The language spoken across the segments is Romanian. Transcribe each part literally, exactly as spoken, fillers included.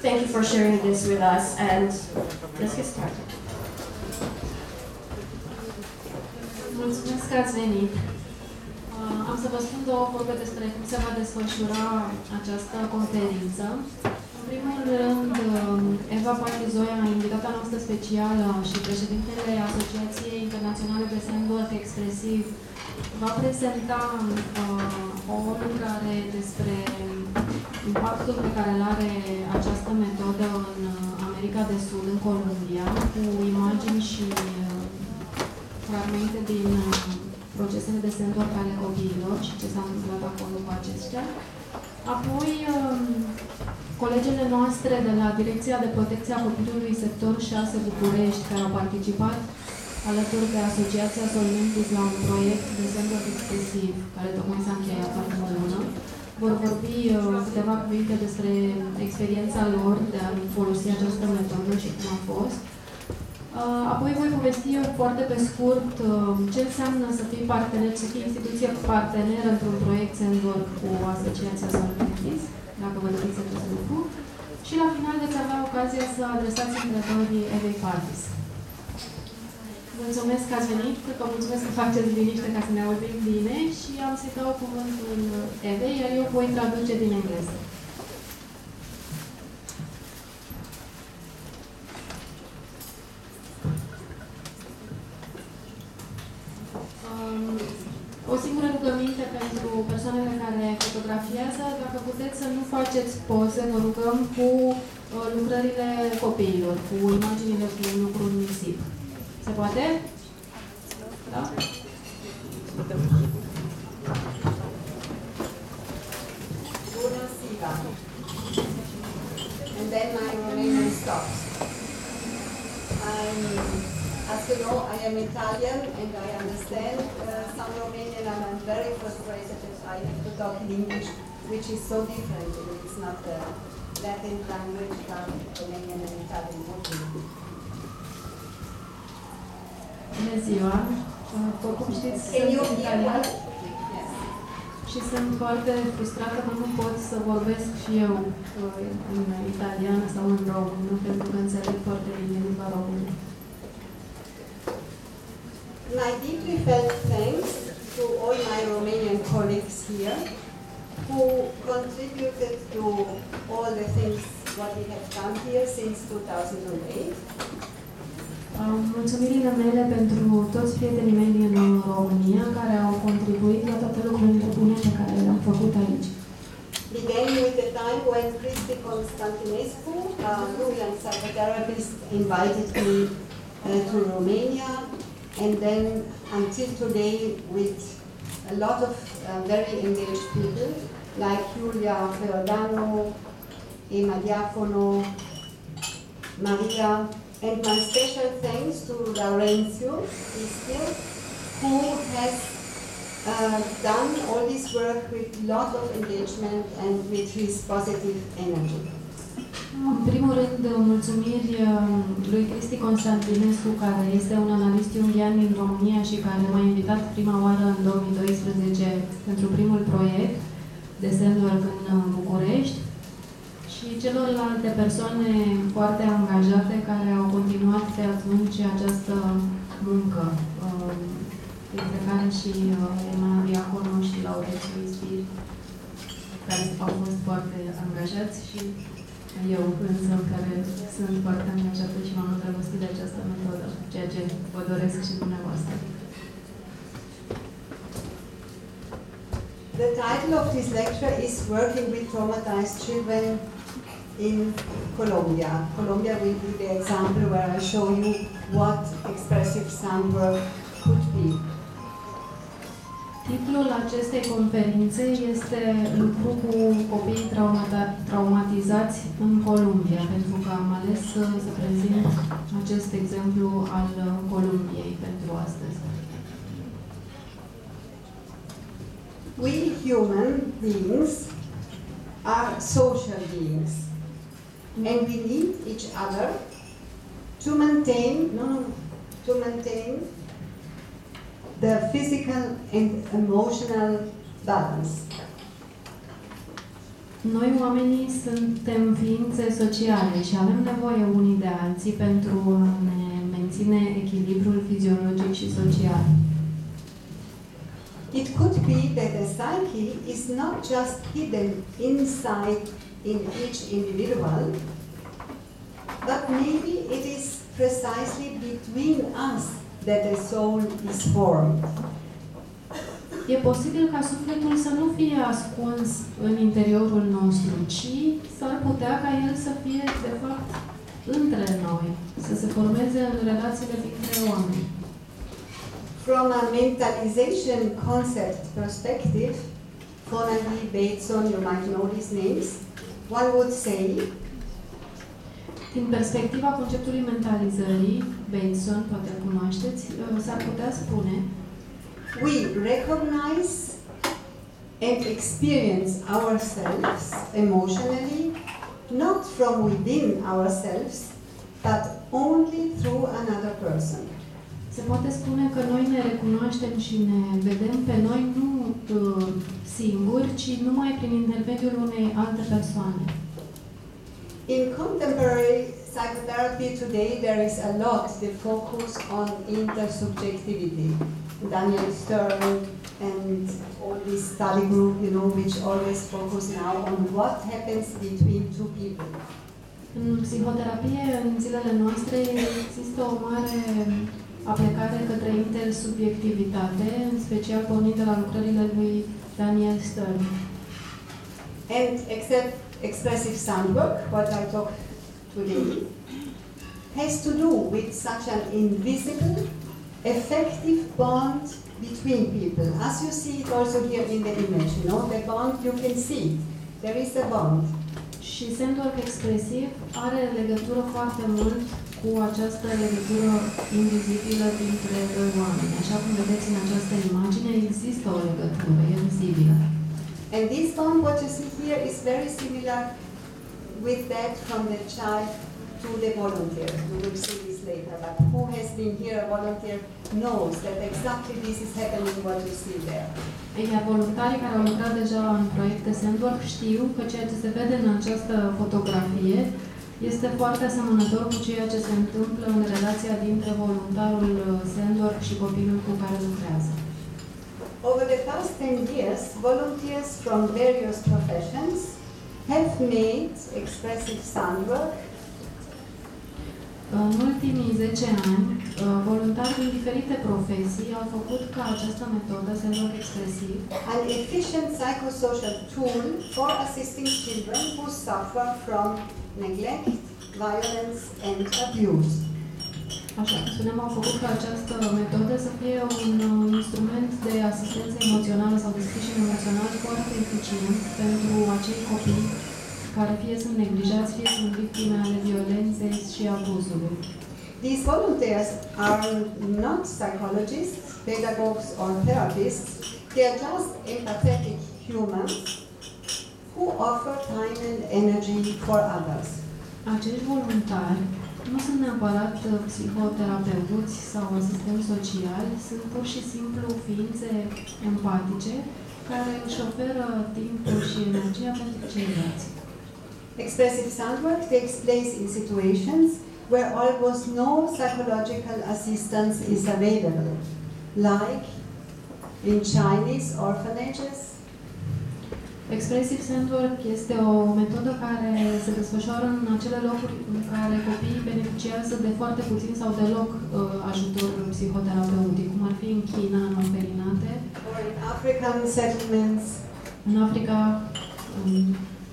Thank you for sharing this with us, and let's get started. Mulțumesc că ați venit. Am să vă spun două vorbe despre cum se va desfășura această conferință. În primul rând, Eva Parchizoia, invitata noastră specială și președintele Asociației Internaționale de Sandwork Expresiv, va prezenta uh, o lucrare despre impactul pe care îl are această metodă în America de Sud, în Columbia, cu imagini și uh, fragmente din uh, procesele de sandwork ale copiilor și ce s-a întâmplat acolo cu acestea. Apoi, uh, colegele noastre de la Direcția de Protecție a Copilului Sector șase București, care au participat alături de Asociația Solventis la un proiect de sandwork expresiv, care tocmai s-a încheiat împreună, vor vorbi uh, câteva cuvinte despre experiența lor de a folosi această metodă și cum a fost. Uh, apoi voi povesti eu foarte pe scurt uh, ce înseamnă să fii partener, să fii instituție parteneră într-un proiect sandwork cu Asociația Solventis, dacă vă doriți acest lucru. Și la final veți avea ocazia să adresați întrebări Evei Parvis. Mulțumesc că ați venit, vă mulțumesc că faceți liniște ca să ne auzim bine și am să-i dau cuvântul Evei, iar eu voi traduce din engleză. Um, o singură rugăminte pentru persoanele care fotografiază, dacă puteți să nu faceți poze, vă rugăm, cu uh, lucrările copiilor, cu imaginile cu lucruri nisip. Se poate? Da? Bună ziua! And then my Romanian stops. I'm, as you know, I am Italian and I understand uh, some Romanian and I'm very frustrated that I have to talk in English, which is so different. It's not the Latin language, but Romanian and Italian. Bună ziua! După cum știți, sunt italian și sunt foarte frustrată că nu pot să vorbesc și eu în italiană sau în română, pentru că înțeleg foarte bine limba română. My deeply felt thanks to all my Romanian colleagues here who contributed to all the things what we have done here since two thousand eight. Mulțumirile mele pentru toți prietenii mei din România care au contribuit la toate lucrurile bune pe care le-am făcut aici. Began with the time when Cristi Constantinescu, a Julian psychotherapist, invited me uh, to Romania, and then until today with a lot of uh, very engaged people like Julia Feodano, Emma Diacono, Maria. And my special thanks to Laurențiu Ischel, who has uh, done all this work with a lot of engagement and with his positive energy. În primul rând, mulțumiri lui Cristi Constantinescu, care este un analist jungian din România și care m-a invitat prima oară în două mii doisprezece pentru primul proiect de sandwork în București, și celorlalte persoane foarte angajate care au continuat de atunci această muncă, dintre care și Emma Diacono și Laurențiu Ispir, care au fost foarte angajați, și eu însă, care sunt foarte angajată și m-am îndrăgostit de această metodă, ceea ce vă doresc și dumneavoastră. The title of this lecture is Working with Traumatized Children in Colombia. Colombia will be the example where I show you what expressive sandwork could be. Titlul acestei conferințe este Lucru cu copiii traumatizați în Columbia, pentru că am ales să, să prezint acest exemplu al Columbiei pentru astăzi. We human beings are social beings. And we need each other to maintain, no, no, to maintain the physical and emotional balance. Noi, oamenii, suntem ființe sociale și avem nevoie unii de alții pentru a ne menține echilibrul fiziologic și social. It could be that the psyche is not just hidden inside in each individual, but maybe it is precisely between us that the soul is formed. E posibil ca sufletul să nu fie ascuns în interiorul nostru, ci s-ar putea ca el să fie, de fapt, între noi, să se formeze în relațiile dintre oameni. From a mentalization concept perspective, Fonagy, Bateson, you might know these names, one would say, din perspectiva conceptului mentalizării, Bateson, poate îl cunoașteți, s-ar putea spune, we recognize and experience ourselves emotionally, not from within ourselves, but only through another person. Se poate spune că noi ne recunoaștem și ne vedem pe noi nu uh, singuri, ci numai prin intermediul unei alte persoane. In contemporary psychotherapy today, there is a lot the focus on intersubjectivity. Daniel Stern and all this study group, you know, which always focus now on what happens between two people. În psihoterapie, în zilele noastre, există o mare aplicare către intersubiectivitate, în special pornind de la lucrările lui Daniel Stern. And except expressive sound work, what I talk today, has to do with such an invisible, effective bond between people. As you see it also here in the image, you know, the bond, you can see it. There is a bond. Și sandwork expresiv are legătură foarte mult cu această legătură invizibilă dintre doi oameni. Așa cum vedeți în această imagine, există o legătură, e vizibilă. And this bond, what you see here, is very similar with that from the child to the volunteer. You will see this later, but who has been here a volunteer knows that exactly this is happening, what you see there. Iar voluntarii care au lucrat deja în proiecte Sandwork știu că ceea ce se vede în această fotografie este foarte asemănător cu ceea ce se întâmplă în relația dintre voluntarul Sandwork și copilul cu care lucrează. Over the past ten years, volunteers from various professions have made expressive sound work în ultimii zece ani, voluntari din diferite profesii au făcut ca această metodă, Sandwork expresiv, an efficient psychosocial tool for assisting children who suffer from neglect, violence and abuse. Așa cum spuneam, au făcut ca această metodă să fie un instrument de asistență emoțională sau de sprijin emoțional foarte eficient pentru acei copii care fie sunt neglijați, fie sunt victime ale violenței și abuzului. These volunteers are not psychologists, pedagogues or therapists. They are just empathetic humans who offer time and energy for others. Acești voluntari nu sunt neapărat psihoterapeuți sau asistenți sociali, sunt pur și simplu ființe empatice care își oferă timpul și energia pentru ceilalți. Expressive sound work takes place in situations where almost no psychological assistance is available, like in Chinese orphanages. Expressive Sandwork este o metodă care se desfășoară în acele locuri în care copiii beneficiază de foarte puțin sau deloc uh, ajutor psihoterapeutic, cum ar fi în China, în orfelinate, Or in African settlements, în Africa, um,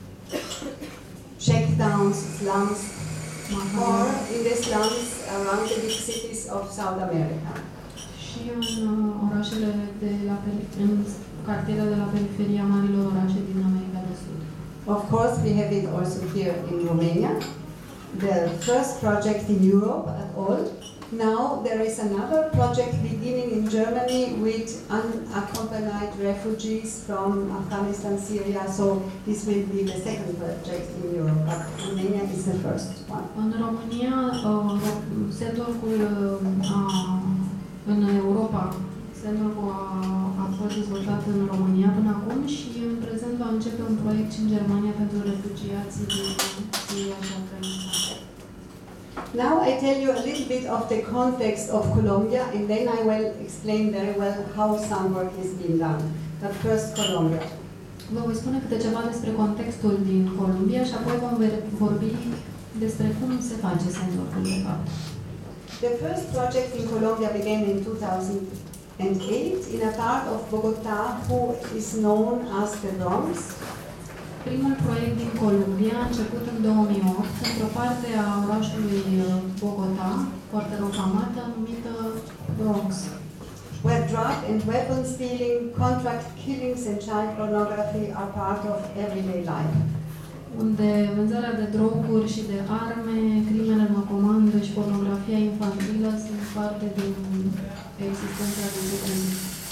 shakedowns, slums, or Mahama, in the slums around the big cities of South America. și în uh, orașele de la peri- în cartierele de la periferia marilor orașe din America de Sud. Of course, we have it also here in Romania, the first project in Europe at all. Now there is another project beginning in Germany with unaccompanied refugees from Afghanistan, Syria, so this will be the second project in Europe, but Romania is the first one. În România, uh, Sandwork-ul uh, a, în Europa Sandwork a, a fost dezvoltat în România până acum și în prezent va începe un proiect și în Germania pentru refugiații din Siria și Afganistan. Now I tell you a little bit of the context of Colombia, and then I will explain very well how Sandwork is being done. But first, Colombia. Vă voi spune câte ceva despre contextul din Columbia și apoi vom vorbi despre cum se face Sandwork-ul de fapt. The first project in Colombia began in two thousand eight in a part of Bogota who is known as the Bronx. Primul proiect din Columbia a început în două mii opt într-o parte a orașului Bogota, foarte rofamată, numită Bronx, where drug and weapon stealing, contract killings and child pornography are part of everyday life. Unde vânzarea de droguri și de arme, crimele în comandă și pornografia infantilă sunt parte din existența de zi cu zi.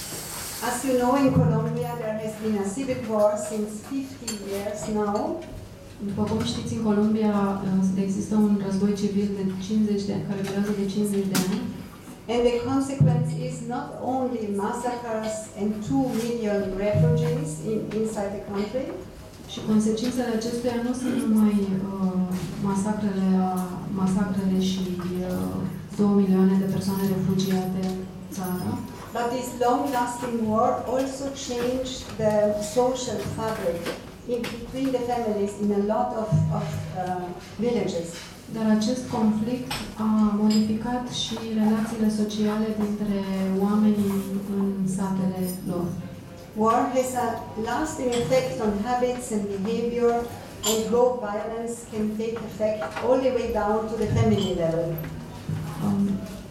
As you know, in Colombia there has been a civil war since fifty years now. După cum știți, în Columbia există un război civil de cincizeci de ani, care durează de cincizeci de ani. And the consequence is not only massacres and two million refugees in, inside the country. Și consecințele acestuia nu sunt numai uh, masacrele, masacrele și uh, două milioane de persoane refugiate în țară. But this long-lasting war also changed the social fabric in between the families in a lot of, of uh, villages. Dar acest conflict a modificat și relațiile sociale dintre oamenii în satele lor. War has a lasting effect on habits and behavior, and group violence can take effect all the way down to the family level. Um,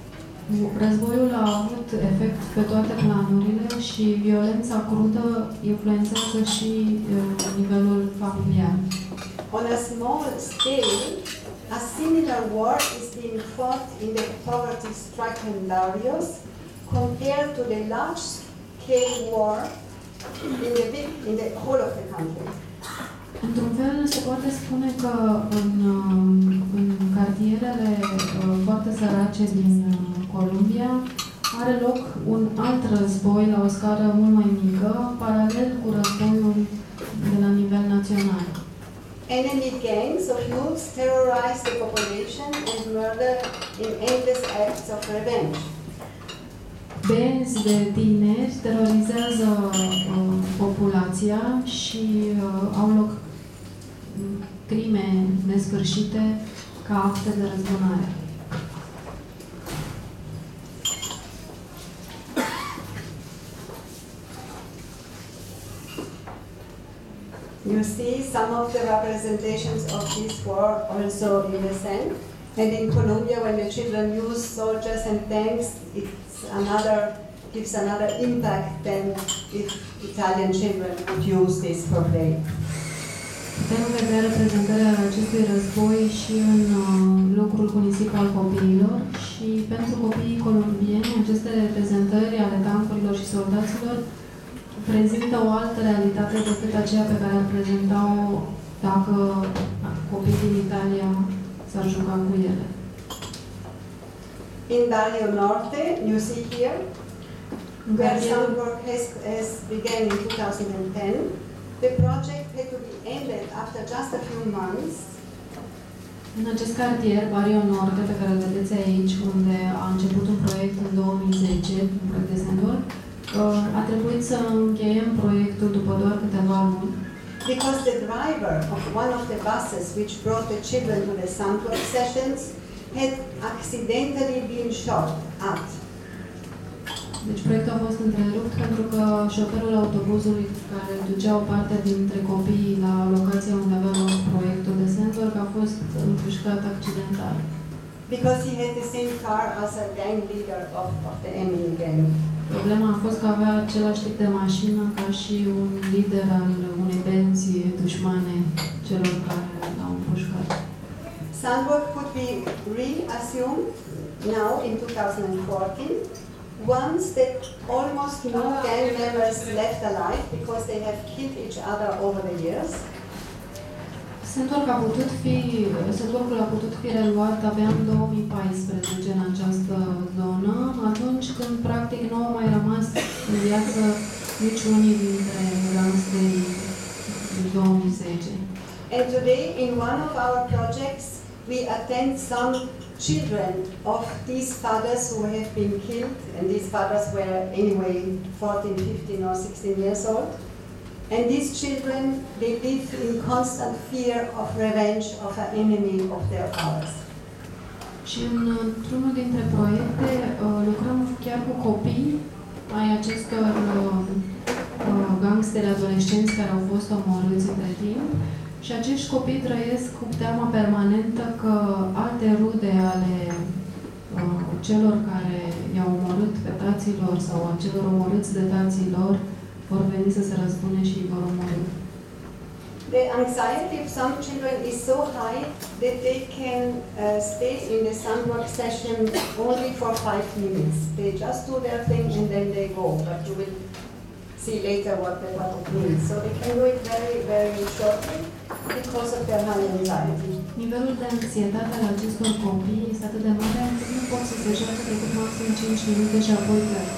Războiul a avut efect pe toate planurile și violența crudă influențează și uh, nivelul familiar. On a small scale, a similar war is being fought in the poverty-stricken areas compared to the large-scale war in the big, in the whole of the country. Într-un fel, se poate spune că în, în cartierele foarte sărace din Columbia are loc un alt război la o scară mult mai mică, paralel cu războiul de la nivel național. Enemy gangs of youths terrorize the population and murder in endless acts of revenge. Benzi de tineri terorizează uh, populația și uh, au loc crime nesfârșite ca acte de răzbunare. You see some of the representations of this war also in the sand. And in Colombia, when the children use soldiers and tanks, it's another, gives another impact than if Italian children would use this for play. Putem vedea reprezentarea acestui război și în uh, lucrul cu nisip al copiilor și pentru copiii colombieni aceste reprezentări ale tancurilor și soldaților prezintă o altă realitate decât aceea pe care ar prezenta-o dacă copiii din Italia s-ar juca cu ele. In Barrio Norte, you see here, where Sandwork has, has began in two thousand ten, the project had to be ended after just a few months. În acest cartier, Barrio Norte, pe care îl vedeți aici, unde a început un proiect în două mii zece, un proiect de Sandwork, a trebuit să încheiem proiectul după doar câteva luni. Because the driver of one of the buses which brought the children to the Sandwork sessions had accidentally been shot at. Deci proiectul a fost întrerupt pentru că șoferul autobuzului care ducea o parte dintre copiii la locația unde avea loc proiectul de Sandwork a fost împușcat accidental. Because he had the same car as a gang leader of, of the enemy gang. Problema a fost că avea același tip de mașină ca și un lider al unei benzi dușmane celor care l-au împușcat. Sandwork could be reassumed now in two thousand fourteen, once that almost no gang members left alive because they have killed each other over the years. Sandwork a putut fi, Sandwork-ul a putut fi reluat abia în două mii paisprezece în această zonă, atunci când practic nu au mai rămas în viață niciunii dintre gangsterii din două mii zece. And today, in one of our projects, we attend some children of these fathers who have been killed, and these fathers were anyway fourteen, fifteen or sixteen years old. And these children, they live in constant fear of revenge of an enemy of their fathers. Și în, într-unul dintre proiecte uh, lucrăm chiar cu copii ai acestor uh, uh, gangsteri adolescenți care au fost omorâți între timp. Și acești copii trăiesc cu teama permanentă că alte rude ale uh, celor care i-au omorât pe taților sau a celor omorâți de tații lor vor veni să se răzbune și îi vor omorâ. The anxiety of some children is so high that they can uh, stay in the Sandwork session only for five minutes. They just do their thing and then they go, but you will see later what, the, what it means. So they can do it very, very shortly because of their high anxiety. Nivelul de anxietate al acestor copii este atât de mare încât nu pot să se joace decât maxim cinci minute și apoi plec.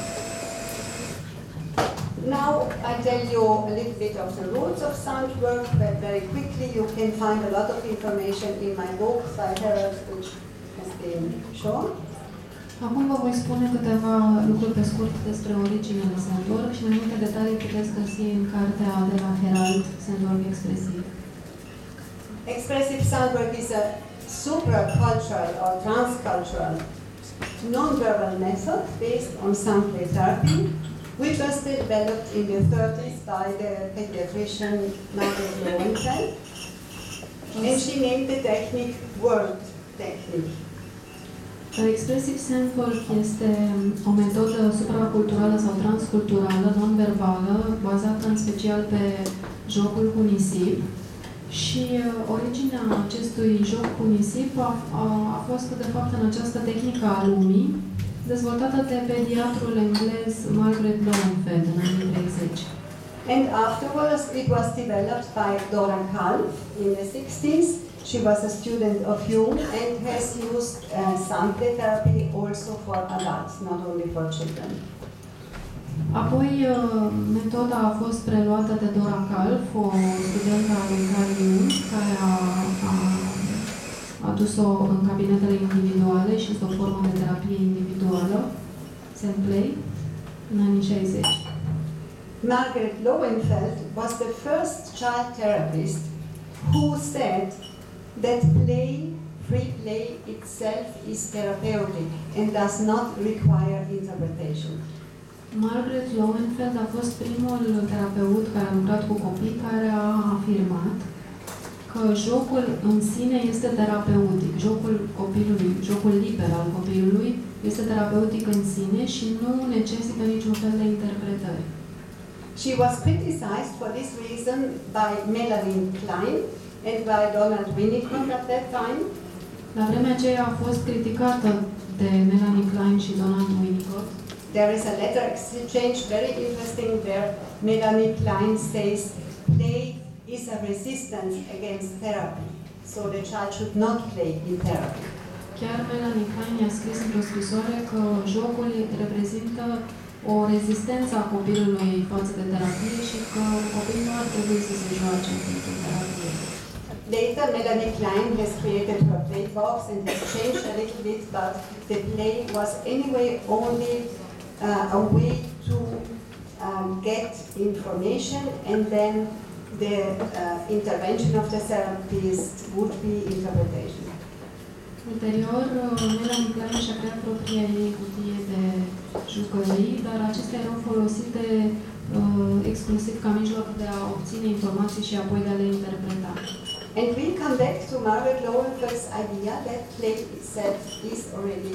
Now I tell you a little bit of the rules of Sandwork, but very quickly you can find a lot of information in my book by Herald, which has been shown. Acum vă voi spune câteva lucruri pe scurt despre originele Sandwork și mai multe detalii puteți găsi în cartea de la Herald, Sandwork Expressive. Expressive Sandwork is a supracultural or transcultural non-verbal method based on sound play therapy, which was developed in the thirties by the pediatrician Margaret Lowenfeld, and she named the technique word technique. Expressive Sandwork este o metodă supraculturală sau transculturală, non-verbală, bazată în special pe jocul cu nisip. Și originea acestui joc cu nisip a, a, a fost, de fapt, în această tehnică a lumii, dezvoltată de pediatrul englez Margaret Lowenfeld în anii treizeci. And afterwards it was developed by Dora Kalf in the sixties. She was a student of Jung and has used uh, sound play therapy also for adults, not only for children. Apoi, metoda a fost preluată de Dora Kalf, o studentă a lui Carl Jung, care a, a adus-o în cabinetele individuale și este o formă de terapie individuală, Sandplay, în anii șaizeci. Margaret Lowenfeld was the first child therapist who said that play, free play itself is therapeutic and does not require interpretation. Margaret Lowenfeld a fost primul terapeut care a lucrat cu copii care a afirmat că jocul în sine este terapeutic. Jocul copilului, jocul liber al copilului este terapeutic în sine și nu necesită niciun fel de interpretări. She was criticized for this reason by Melanie Klein and by Donald Winnicott at that time. La vremea aceea a fost criticată de Melanie Klein și Donald Winnicott. There is a letter exchange, very interesting, where Melanie Klein says, play is a resistance against therapy, so the child should not play in therapy. Chiar Melanie Klein i-a scris într-o scrisoare că jocul reprezintă o rezistență a copilului față de terapie și că copilul nu ar trebui să se joace în timpul terapiei. Later, Melanie Klein has created her play box and has changed a little bit, but the play was anyway only uh, a way to um, get information, and then the uh, intervention of the therapist would be interpretation. Ulterior, Melanie Klein și-a creat propria ei cutie de jucării, dar acestea erau folosite uh, exclusiv ca mijloc de a obține informații și apoi de a le interpreta. And we come back to Margaret Lowenfeld's idea that play itself is already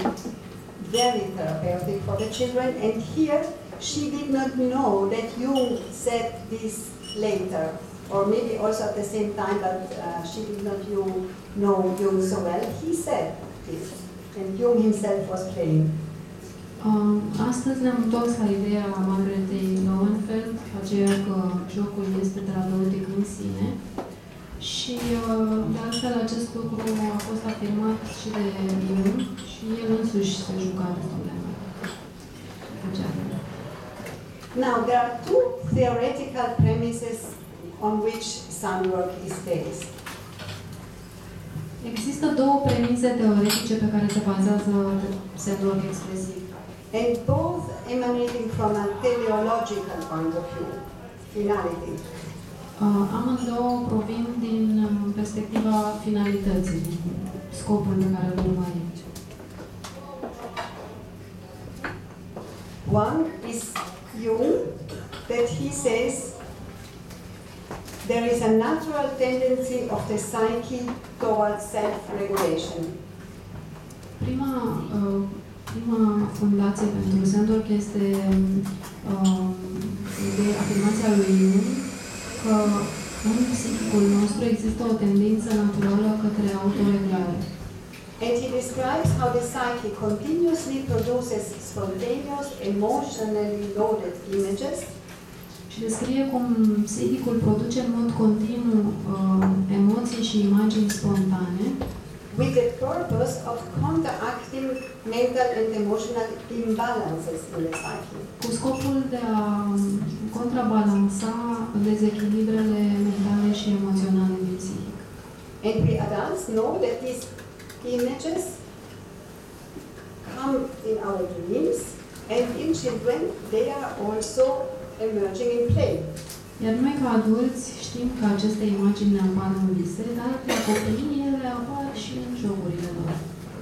very therapeutic for the children, and here she did not know that Jung said this later, or maybe also at the same time, but uh, she did not Jung, know Jung so well. He said this, and Jung himself was playing. Uh, astăzi ne-am întors la ideea Margaretei Lowenfeld, aceea că jocul este terapeutic în sine. Și uh, de altfel acest lucru a fost afirmat și de Jung și el însuși se juca destul de mult cu geamele. Now, there are two theoretical premises on which sun work is based. Există două premise teoretice pe care se bazează sandwork expresiv. And both emanating from a teleological point of view, finality. Uh, amândouă provin din uh, perspectiva finalității, scopul pe care îl urmărim. One is Jung, that he says there is a natural tendency of the psyche towards self-regulation. Prima, uh, prima fundație pentru sandwork este uh, de afirmația lui Jung că în psihicul nostru există o tendință naturală către autoreglare. And he describes how the psyche continuously produces spontaneous, emotionally loaded images. Și descrie cum psihicul produce în mod continuu uh, emoții și imagini spontane with the purpose of counteracting mental and emotional imbalances in the psyche. cu scopul de a contrabalansa dezechilibrele mentale și emoționale din psihic. And we adults know that these images come in our dreams, and in children they are also emerging in play. Iar noi, ca adulți, știm că aceste imagini ne apar în vise, dar la copii ele apar și în jocurile lor.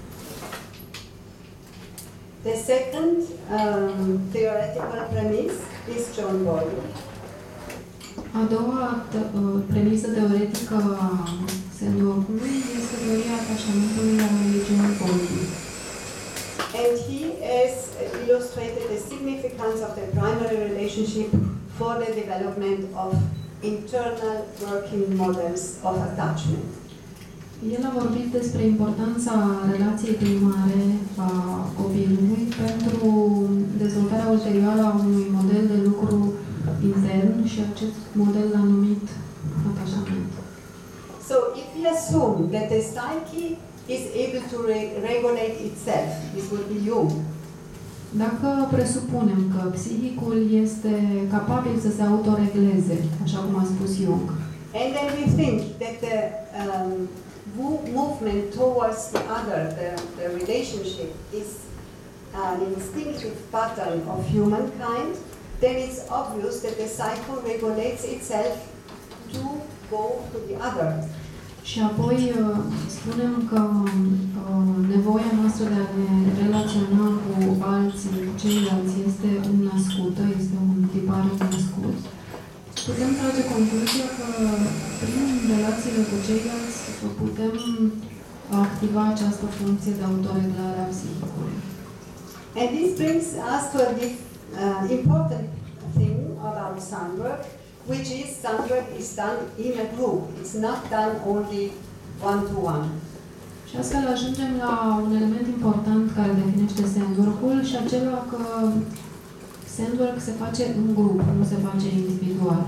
The second um, theoretical premise is John Bowlby. A doua te- uh, premisă teoretică a sandwork-ului este teoria atașamentului la John Bowlby. And he has illustrated the significance of the primary relationship for the development of internal working models of attachment. El a vorbit despre importanța relației primare a copilului pentru dezvoltarea ulterioară a unui model de lucru intern și acest model l-a numit atașament. So if we assume that the psyche is able to re regulate itself, this would be Jung. Dacă presupunem că psihicul este capabil să se autoregleze, așa cum a spus Jung, And then we think that the um, movement towards the other, the, the relationship, is an instinctive pattern of humankind, then it's obvious that the cycle regulates itself to go to the other. și apoi uh, spunem că uh, nevoia noastră de a ne relaționa cu alții, cu ceilalți, este înnăscută, este un tipar înnăscut, putem trage concluzia că prin relațiile cu ceilalți putem activa această funcție de autoreglare a psihicului. And this brings us to a uh, important thing about sunwork, which is sunwork is done in a group. It's not done only one-to-one. Și astfel ajungem la un element important care definește sandwork-ul și acela că sandwork se face în grup, nu se face individual.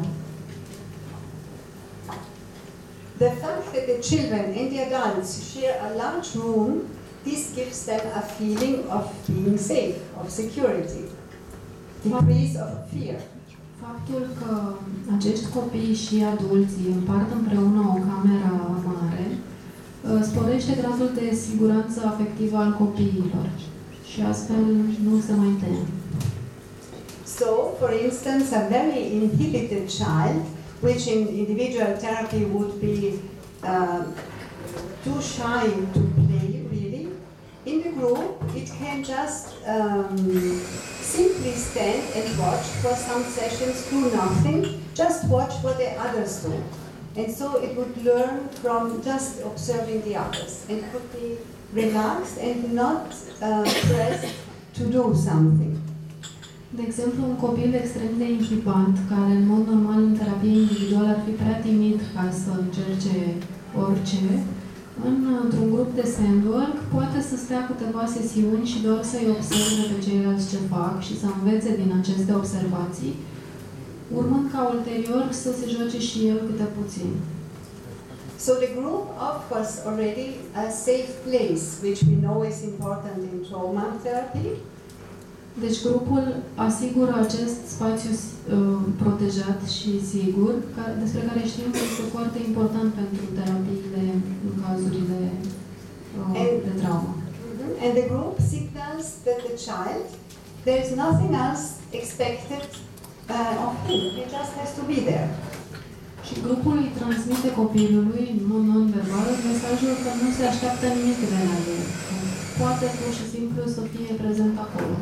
The fact that the children and the adults share a large room, this gives them a feeling of being safe, of security, decrease of fear. Faptul că acești copii și adulții împart împreună o cameră mare sporește gradul de siguranță afectivă al copiilor și astfel nu se mai tem. So, for instance, a very inhibited child, which in individual therapy would be uh, too shy to play, really, in the group, it can just um, simply stand and watch for some sessions, do nothing, just watch what the others do. And so it would learn from just observing the others and could be relaxed and not uh, pressed to do something. De exemplu, un copil extrem de inhibat, care în mod normal în terapie individuală ar fi prea timid ca să încerce orice, în, într-un grup de sandwork poate să stea câteva sesiuni și doar să-i observe pe ceilalți ce fac și să învețe din aceste observații, urmând ca ulterior să se joace și el câte puțin. So the group offers already a safe place, which we know is important in trauma therapy. Deci grupul asigură acest spațiu uh, protejat și sigur, ca, despre care știm că este foarte important pentru terapiile în cazurile uh, And- de traumă. And the group signals that the child, there is nothing else expected uh, of him. He just has to be there. Și grupul îi transmite copilului, în mod non-verbal, mesajul că nu se așteaptă nimic de la el. Poate pur și simplu să fie prezent acolo.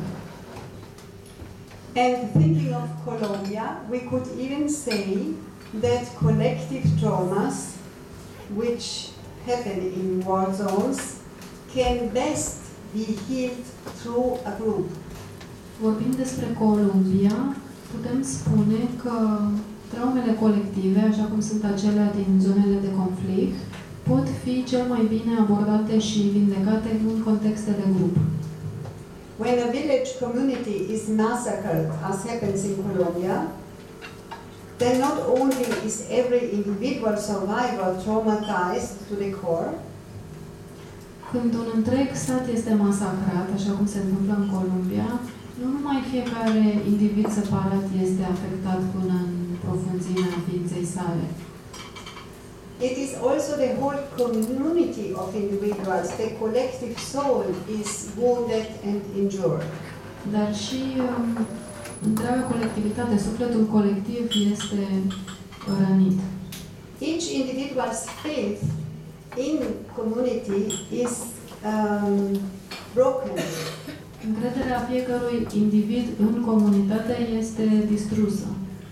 And thinking of Colombia, we could even say that collective traumas, which happen in war zones, can best be healed through a group. Vorbind despre Columbia, putem spune că traumele colective, așa cum sunt acelea din zonele de conflict, pot fi cel mai bine abordate și vindecate în contexte de grup. When a village community is massacred, as happens in Colombia, then not only is every individual survivor traumatized to the core, Când un întreg sat este masacrat, așa cum se întâmplă în Columbia, nu numai fiecare individ separat este afectat până în profunzimea ființei sale, it is also the whole community of individuals, the collective soul is wounded and injured. dar și um, întreaga colectivitate, sufletul colectiv este rănit. Each individual's faith in community is um, broken. Încrederea fiecărui individ în comunitate este distrusă.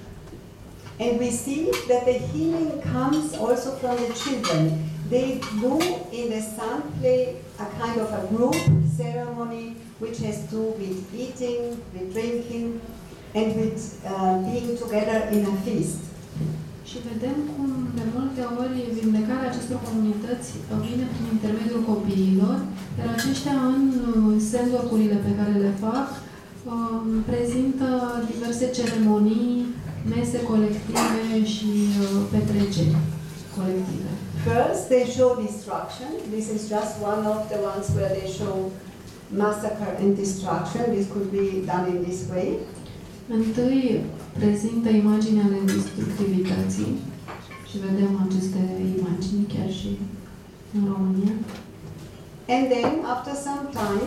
And we see that the healing comes also from the children. They do in the sun play a kind of a group ceremony which has to do with eating, with drinking, and with uh, being together in a feast. Și vedem cum de multe ori vindecarea acestor comunități vine prin intermediul copiilor, iar aceștia în sendwork-urile pe care le fac um, prezintă diverse ceremonii, mese colective și uh, petreceri colective. First, they show destruction. This is just one of the ones where they show massacre and destruction. This could be done in this way. Întâi prezintă imagini ale destructivității și vedem aceste imagini chiar și în România. And then, after some time,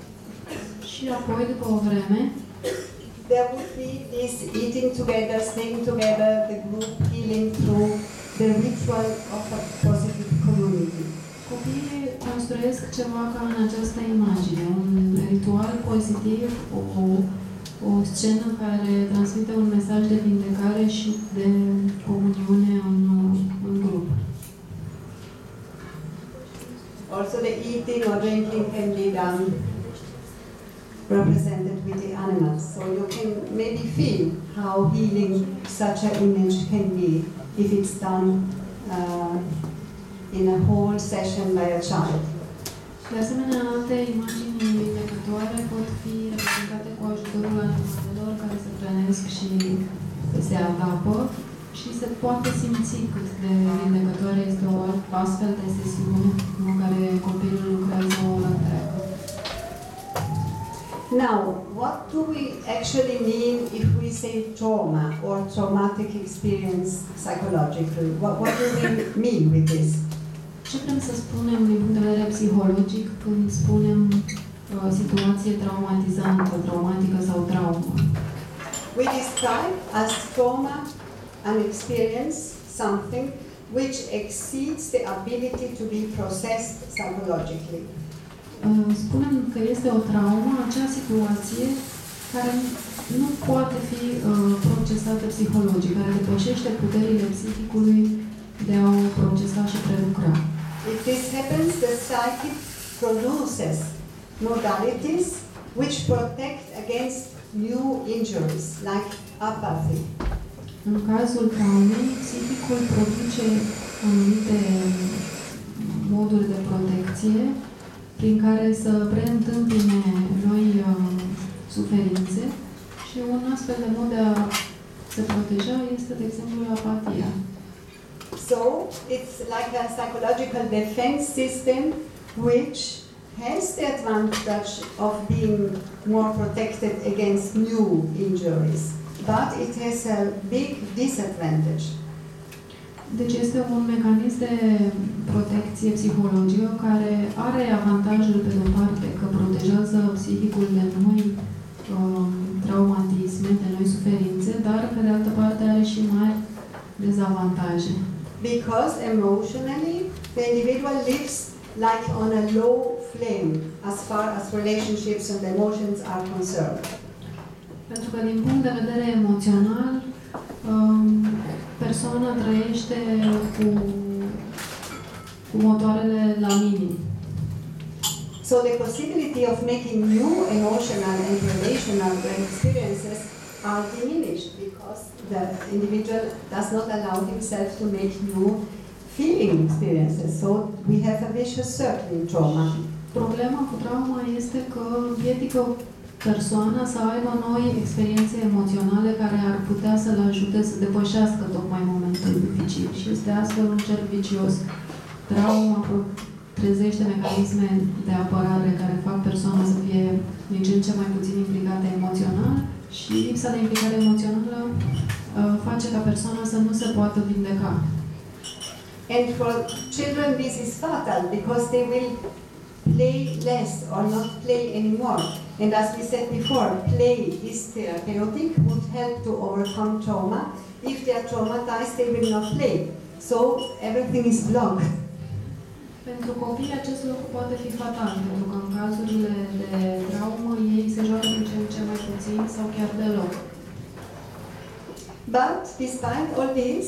Și apoi, după o vreme, there would be this eating together, staying together, the group healing through the ritual of a positive community. copiii construiesc ceva ca în această imagine, un ritual pozitiv, o, o scenă care transmite un mesaj de vindecare și de comuniune în, în grup. Also, the eating or drinking can be done represented with the animals. So you can maybe feel how healing such an image can be if it's done uh, in a whole session by a child. De asemenea, alte imagini vindecătoare pot fi reprezentate cu ajutorul animalelor care se hrănesc și se adapă și se poate simți cât de vindecătoare este o astfel de sesiune în care copilul lucrează o oră întreagă. Now, what do we actually mean if we say trauma or traumatic experience psychologically? What, what do we mean with this? Ce vrem să spunem din punct de vedere psihologic când spunem uh, situație traumatizantă, traumatică sau traumă? We describe as trauma an experience, something which exceeds the ability to be processed psychologically. Uh, spunem că este o traumă, acea situație care nu poate fi uh, procesată psihologic, care depășește puterile psihicului de a o procesa și prelucra. If this happens, the psyche produces modalities which protect against new injuries, like apathy. În cazul traumei, psihicul produce anumite moduri de protecție prin care să preîntâmpine noi uh, suferințe și un astfel de mod de a se proteja este, de exemplu, apatia. So So it's like a psychological defense system which has the advantage of being more protected against new injuries, but it has a big disadvantage. Deci este un mecanism de protecție psihologică care are avantajul pe de-o parte că protejează psihicul de noi um, traumatisme, de noi suferințe, dar pe de altă parte are și mari dezavantaje. Because emotionally the individual lives like on a low flame as far as relationships and emotions are concerned. Pentru că din punct de vedere emoțional, um, persoana trăiește cu, cu motoarele la minim. So the possibility of making new emotional and relational experiences are diminished because the individual does not allow himself to make new feeling experiences. So we have a vicious circle in trauma. Problema cu trauma este că împiedică persoana să aibă noi experiențe emoționale care ar putea să-l ajute să depășească tocmai momentul dificil și este astfel un cerc vicios. Trauma trezește mecanisme de apărare care fac persoana să fie din ce în ce mai puțin implicată emoțional și lipsa de implicare emoțională uh, face ca persoana să nu se poată vindeca. And for children this is fatal because they will play less or not play anymore. And as we said before, play is therapeutic, would help to overcome trauma. If they are traumatized, they will not play. So everything is blocked. Pentru copii acest lucru poate fi fatal, pentru că în cazurile de traumă ei se joacă din ce în ce mai puțin sau chiar deloc. But despite all this,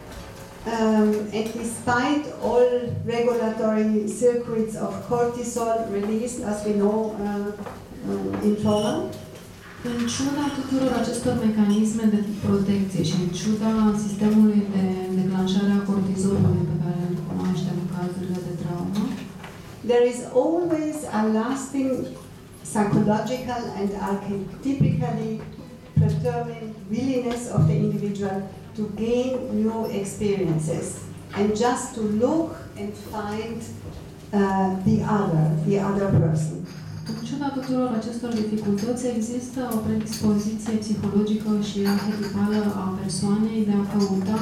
um, and despite all regulatory circuits of cortisol released, as we know uh, um, in trauma, în ciuda tuturor acestor mecanisme de protecție și în ciuda sistemului de declanșare a cortizolului pe care îl cunoaștem în cazurile de traumă, there is always a lasting psychological and archetypically predetermined willingness of the individual to gain new experiences and just to look and find uh, the other, the other person. în ciuda tuturor acestor dificultăți, există o predispoziție psihologică și arhetipală a persoanei de a căuta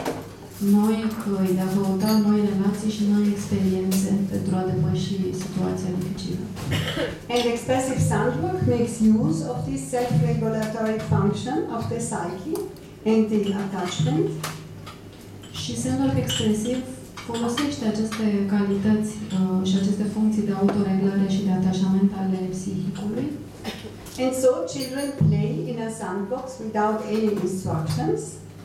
noi căi, de a căuta noi relații și noi experiențe pentru a depăși situația dificilă. And expressive soundwork makes use of this self-regulatory function of the psyche and the attachment. Și semnul expresiv folosește aceste calități uh, și aceste funcții de autoreglare și de atașament ale psihicului. And so children play in a sandbox without any instructions.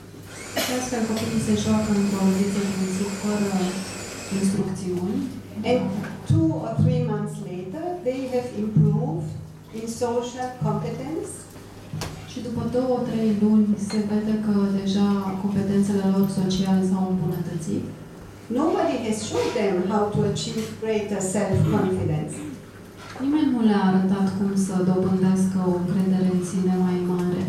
Și astfel copiii se joacă într-o audiție de fără instrucțiuni. And two or three months later, they have improved in social competence. Și după două, trei luni se vede că deja competențele lor sociale s-au îmbunătățit. Nobody has shown them how to achieve greater self-confidence. Nimeni nu le-a arătat cum să dobândească o încredere în sine mai mare.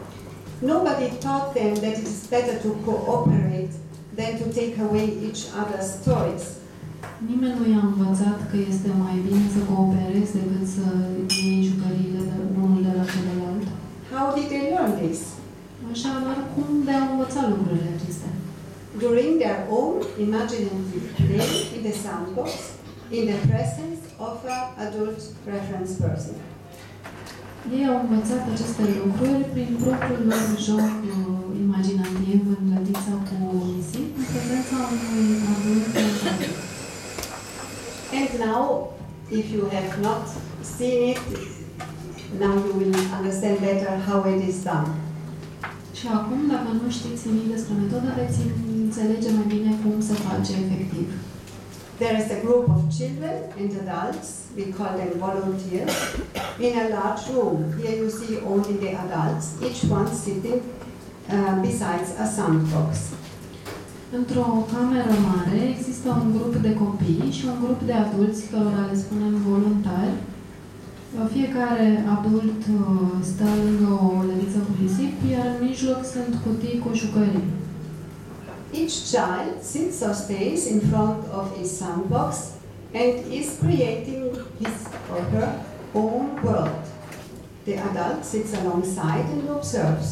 Nobody taught them that it is better to cooperate than to take away each other's toys. Nimeni nu i-a învățat că este mai bine să cooperezi decât să iei jucăriile de unul de la celălalt. How did they learn this? Așadar, cum de-au învățat lucrurile acestea? During their own imaginative play in the sandbox, in the presence of an adult reference person. Ei au învățat aceste lucruri prin propriul lor joc uh, imaginativ în lădița cu nisip, în prezența unui adult mental. And now, if you have not seen it, now you will understand better how it is done. Și acum, dacă nu știți nimic despre metodă, veți înțelege mai bine cum se face efectiv. There is a group of children and adults, we call them volunteers, in a large room. Here you see only the adults, each one sitting uh, besides a sandbox. Într-o cameră mare există un grup de copii și un grup de adulți, cărora le spunem voluntari. Fiecare adult stă lângă o lădiță cu nisip, iar în mijloc sunt cutii cu jucării. Each child sits or stays in front of a sandbox and is creating his or her own world. The adult sits alongside and observes.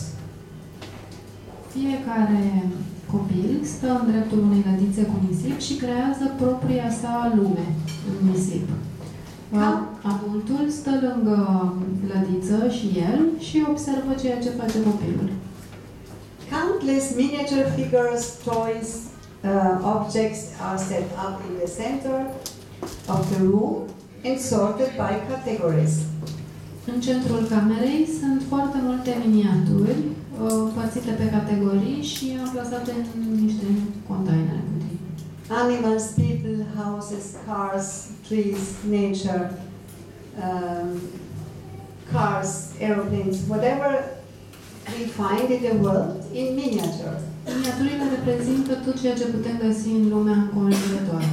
Fiecare copil stă în dreptul unei lădițe cu nisip și creează propria sa lume în nisip. Adultul stă lângă lădiță și el și observă ceea ce face copilul. Countless miniature figures, toys, uh, objects are set up in the center of the room and sorted by categories. În centrul camerei sunt foarte multe miniaturi împărțite pe categorii și amplasate în niște containere. Animals, people, houses, cars, trees, nature, um, cars, aeroplanes, whatever we find in the world in miniature. Miniaturile reprezintă tot ceea ce putem găsi în lumea înconjurătoare.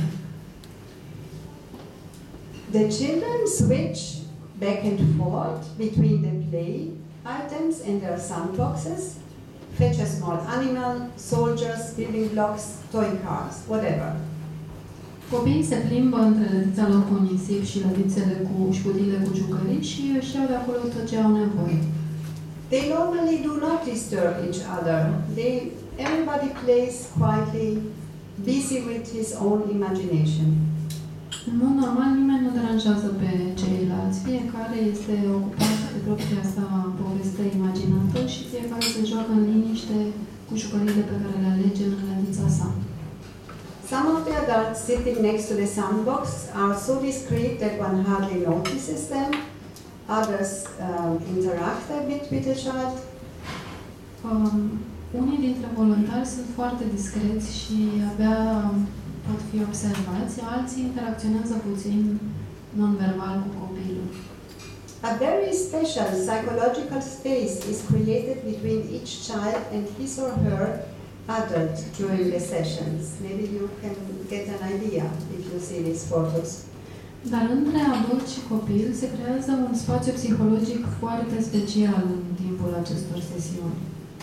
The children switch back and forth between the play items and their sandboxes, fetch a small animal, soldiers, building blocks, toy cars, whatever. Copiii se plimbă între lădița lor cu nisip și lădițele cu și cutiile cu jucării și își iau de acolo tot ce au nevoie. They normally do not disturb each other. They, everybody plays quietly, busy with his own imagination. În mod normal, nimeni nu deranjează pe ceilalți. Fiecare este ocupat de propria sa poveste imaginată și fiecare se joacă în liniște cu jucăriile pe care le alege în lădița sa. Some of the adults sitting next to the sandbox are so discreet that one hardly notices them. Others um, interact a bit with the child. Um, unii dintre voluntari sunt foarte discreți și abia pot fi observați, alții interacționează puțin non-verbal cu copilul. A very special psychological space is created between each child and his or her adult during the sessions. Maybe you can get an idea if you see these photos. Dar între adult și copil se creează un spațiu psihologic foarte special în timpul acestor sesiuni.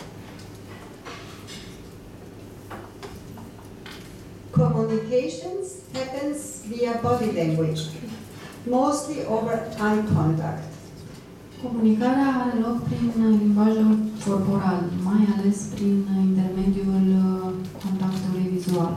Communications happens via body language, mostly over eye contact. Comunicarea are loc prin limbajul corporal, mai ales prin intermediul contactului vizual.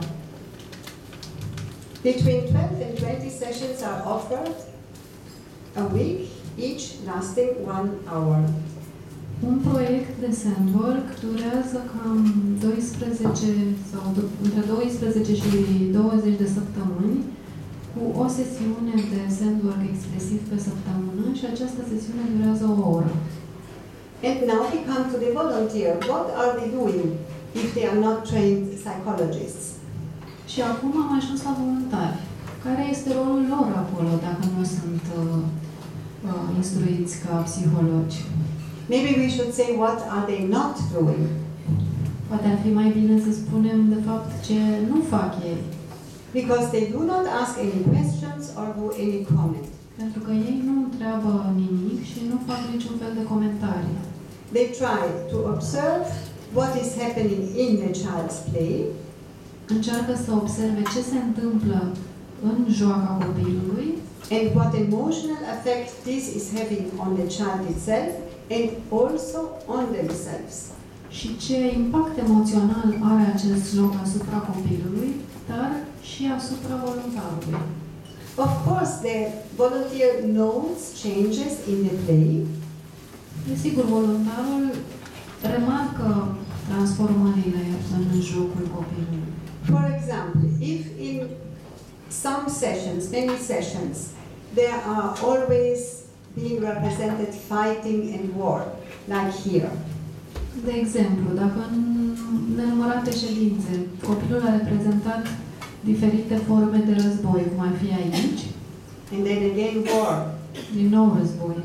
Between twelve and twenty sessions are offered a week, each lasting one hour. Un proiect de sandwork durează cam doisprezece sau între doisprezece și douăzeci de săptămâni, cu o sesiune de sandwork expresiv pe săptămână și această sesiune durează o oră. And now we come to the volunteer. What are they doing if they are not trained psychologists? Și acum am ajuns la voluntari. Care este rolul lor acolo dacă nu sunt uh, uh, instruiți ca psihologi? Maybe we should say what are they not doing. Poate ar fi mai bine să spunem de fapt ce nu fac ei. Because they do not ask any questions or do any comment. Pentru că ei nu întreabă nimic și nu fac niciun fel de comentarii. They try to observe what is happening in the child's play. Încearcă să observe ce se întâmplă în joaca copilului and what emotional effect this is having on the child itself and also on themselves. Și ce impact emoțional are acest joc asupra copilului, dar și asupra voluntarului. Of course, the volunteer notes changes in the play. Desigur, voluntarul remarcă transformările în jocul copilului. For example, if in some sessions, many sessions, there are always being represented fighting and war, like here. De exemplu, dacă în nenumărate ședințe copilul a reprezentat diferite forme de război, cum ar fi aici, and then again war, din nou război,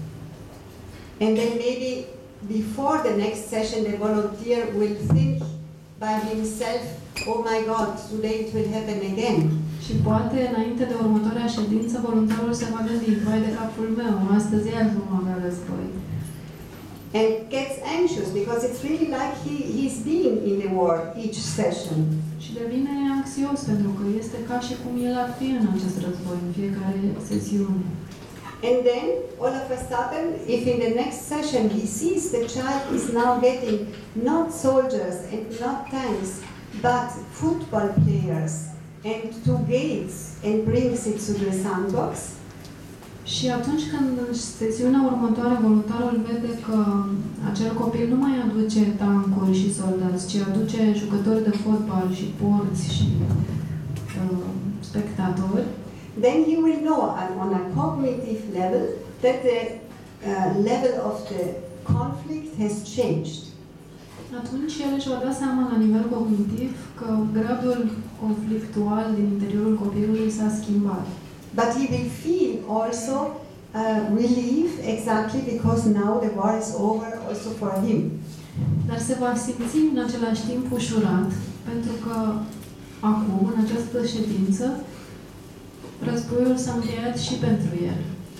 and then maybe before the next session the volunteer will think by himself, oh my God, today it will happen again. Și poate, înainte de următoarea ședință, voluntarul se va gândi, vai de capul meu, astăzi iar vom avea război. and gets anxious because it's really like he, he's been in the war each session. Și devine anxios pentru că este ca și cum el ar fi în acest război, în fiecare sesiune. And then, all of a sudden, if in the next session he sees the child is now getting not soldiers and not tanks, but football players and two gates and brings it to the sandbox, Și atunci când în sesiunea următoare voluntarul vede că acel copil nu mai aduce tancuri și soldați, ci aduce jucători de fotbal și porți și uh, spectatori, then he will know uh, on a cognitive level that the uh, level of the conflict has changed. atunci el își va da seama la nivel cognitiv că gradul conflictual din interiorul copilului s-a schimbat. But he will feel also uh, relief exactly because now the war is over also for him. Dar se va simți în același timp ușurat, pentru că acum, în această ședință, războiul s-a încheiat și pentru el.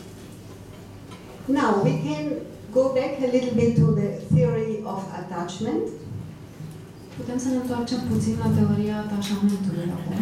Now we can go back a little bit to the theory of attachment. Putem să ne întoarcem puțin la teoria atașamentului acum.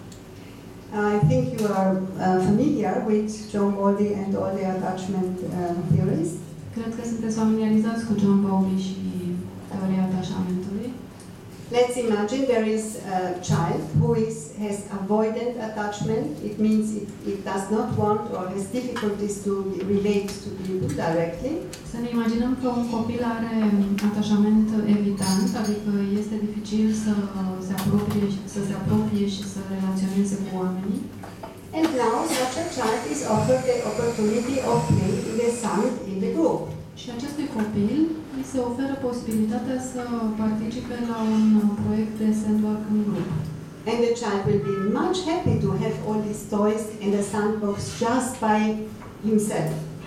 I think you are uh, familiar with John Bowlby and all the attachment uh, theories. Cred că sunteți familiarizați cu John Bowlby și teoria atașamentului. Let's imagine there is a child who is, has avoidant attachment. It means it, it does not want or has difficulties to relate to people directly. Să ne imaginăm că un copil are atașament evitant, adică este dificil să se apropie, să se apropie și să relaționeze cu oamenii. And now such a child is offered the opportunity of playing in the sun in the group. Și acestui copil îi se oferă posibilitatea să participe la un proiect de sandwork în grup. And the child will be much happy to have all these toys in the sandbox just by himself.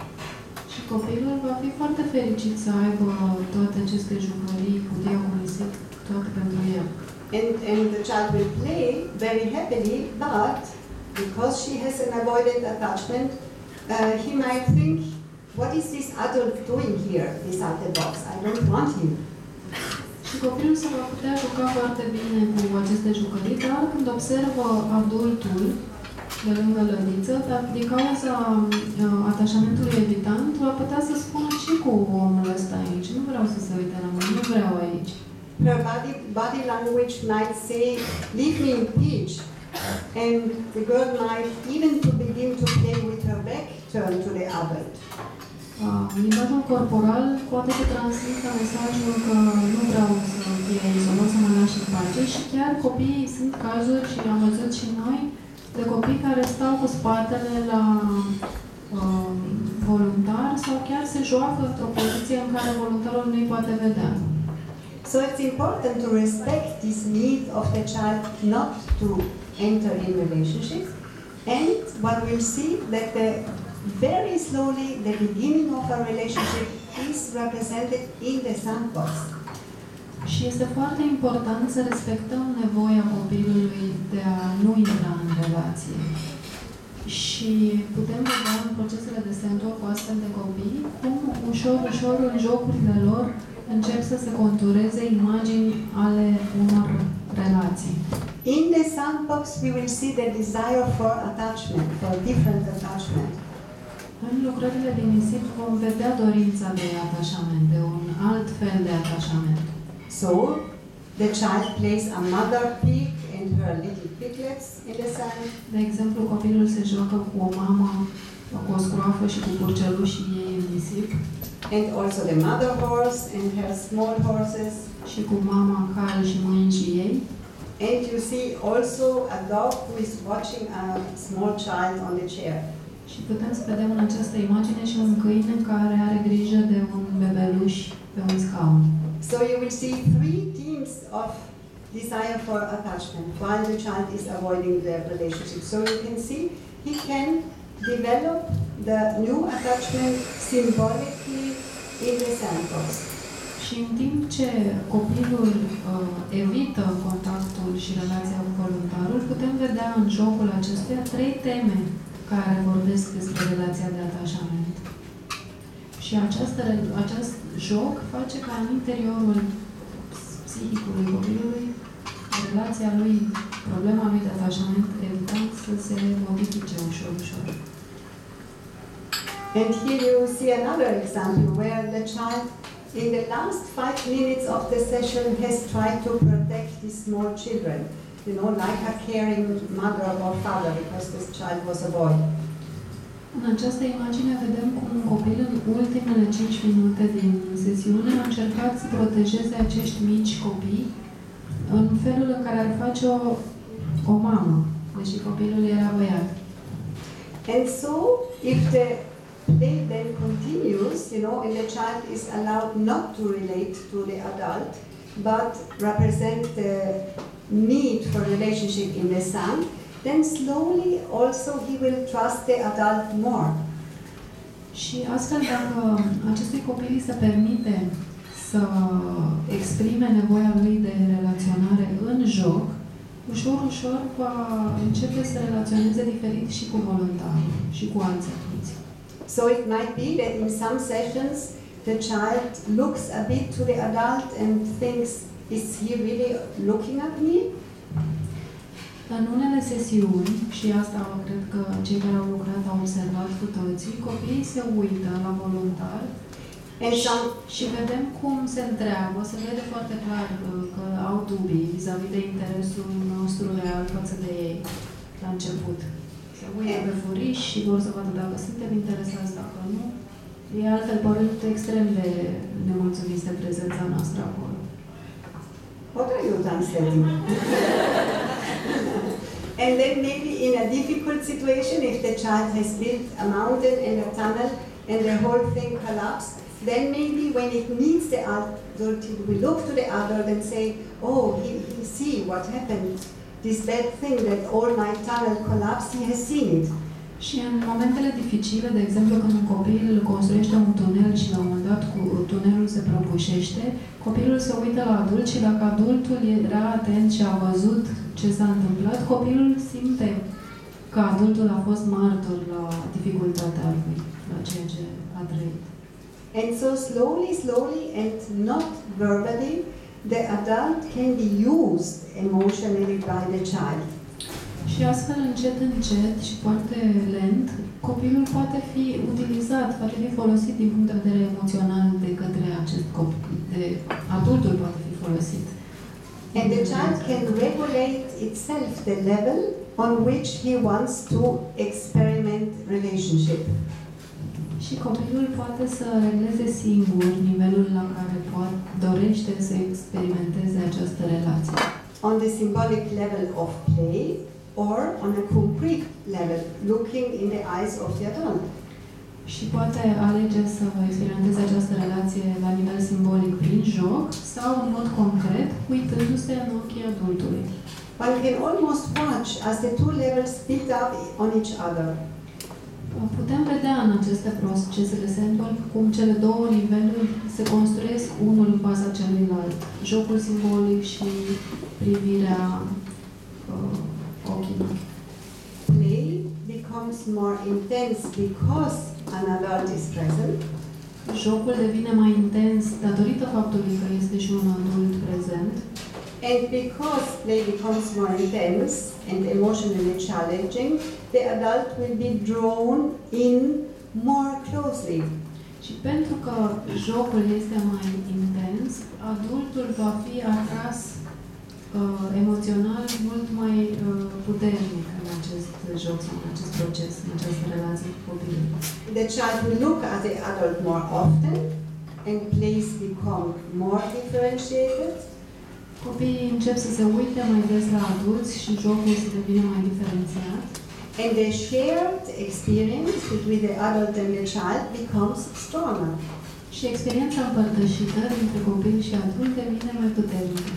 Și copilul va fi foarte fericit să aibă toate aceste jucării, cutia cu nisip, toate pentru el. And, and the child will play very happily, but because she has an avoidant attachment, uh, he might think, what is this adult doing here beside the box? I don't want him. Și copilul se va putea juca foarte bine cu aceste jucării, dar când observă adultul de lângă lădiță, dar din cauza uh, atașamentului evitant, va putea să spună și cu omul ăsta aici. Nu vreau să se uite la mine, nu vreau aici. Her body, body language might say, leave me in peace. And the girl might even to begin to play with her back turned to the adult. Uh, limbajul corporal poate să transmită mesajul că nu vreau să fie izolat, să mă lași în pace și chiar copiii sunt cazuri, și am văzut și noi, de copii care stau cu spatele la uh, voluntar sau chiar se joacă într-o poziție în care voluntarul nu-i poate vedea. So it's important to respect this need of the child not to enter in relationships, and one will see that the very slowly the beginning of a relationship is represented in the sandbox. Și este foarte important să respectăm nevoia copilului de a nu intra în relație. Și putem vedea în procesele de sandbox cu astfel de copii cum ușor, ușor în jocurile lor încep să se contureze imagini ale unor relații. In the sandbox we will see the desire for attachment, for different attachment. În lucrările din nisip vom vedea dorința de atașament, de un alt fel de atașament. So, the child plays a mother pig and her little piglets in the sand. De exemplu, copilul se joacă cu o mamă, cu o scroafă și cu curcelușii ei în nisip. And also the mother horse and her small horses. Și cu mama, cal și mâinii ei. And you see also a dog who is watching a small child on the chair. Și putem să vedem în această imagine și un câine care are grijă de un bebeluș pe un scaun. So you will see three themes of desire for attachment while the child is avoiding the relationship. So you can see he can develop the new attachment symbolically in the sandbox. Și în timp ce copilul uh, evită contactul și relația cu voluntarul, putem vedea în jocul acestuia trei teme care vorbesc despre relația de atașament. Și această, acest joc face ca în interiorul psihicului copilului, relația lui, problema lui de atașament, evident, să se modifice ușor, ușor. And here you see another example where the child, in the last five minutes of the session, has tried to protect his small children, you know, like a caring mother or father, because this child was a boy. În această imagine vedem cum un copil în ultimele cinci minute din sesiune a încercat să protejeze acești mici copii în felul în care ar face o, o mamă, deși copilul era băiat. And so, if the play then continues, you know, and the child is allowed not to relate to the adult, but represent the need for relationship in the son, then slowly also he will trust the adult more. Și astfel, dacă acestui copil îi se permite să exprime nevoia lui de relaționare în joc, ușor, ușor va începe să relaționeze diferit și cu voluntarul și cu alți adulți. So it might be that in some sessions the child looks a bit to the adult and thinks, is he really looking at me? În unele sesiuni, și asta cred că cei care au lucrat au observat cu toții, copiii se uită la voluntar și, și vedem cum se întreabă, se vede foarte clar că, că au dubii vis-a-vis de interesul nostru real față de ei la început. Se uită pe furiș și vor să vadă dacă suntem interesați, dacă nu. E altfel părând extrem de nemulțumiți de prezența noastră acolo. What are you translating? And then maybe in a difficult situation, if the child has built a mountain and a tunnel and the whole thing collapsed, then maybe when it needs the adult, we look to the adult and say, oh, he, he see what happened. This bad thing that all my tunnel collapsed, he has seen it. Și în momentele dificile, de exemplu, când un copil construiește un tunel și la un moment dat cu tunelul se prăbușește, copilul se uită la adult și dacă adultul era atent și a văzut ce s-a întâmplat, copilul simte că adultul a fost martor la dificultatea lui, la ceea ce a trăit. And so slowly, slowly and not verbally, the adult can be used emotionally by the child. Și astfel, încet, încet și foarte lent, copilul poate fi utilizat, poate fi folosit din punct de vedere emoțional de către acest copil, de adultul poate fi folosit. And the child can regulate itself the level on which he wants to experiment relationship. Și copilul poate să regleze singur nivelul la care poate, dorește să experimenteze această relație. On the symbolic level of play, or on a concrete level, looking in the eyes of the adult. Și poate alege să experimenteze această relație la nivel simbolic prin joc sau în mod concret, uitându-se în ochii adultului. One can almost watch as the two levels build up on each other. Putem vedea în aceste procese de symbolic cum cele două niveluri se construiesc unul în fața celuilalt. Jocul simbolic și privirea uh, ochilor. Play becomes more intense because an adult is present. Jocul devine mai intens datorită faptului că este și un adult prezent. And because play becomes more intense and emotionally challenging, the adult will be drawn in more closely. Și pentru că jocul este mai intens, adultul va fi atras uh, emoțional mult mai uh, puternic în acest joc sau în acest proces, în această relație cu copilul. The child will look at the adult more often and plays become more differentiated. Copiii încep să se uite mai des la adulți și jocul să devine mai diferențiat. And the shared experience between the adult and the child becomes stronger. Și experiența împărtășită dintre copil și adult devine mai puternică.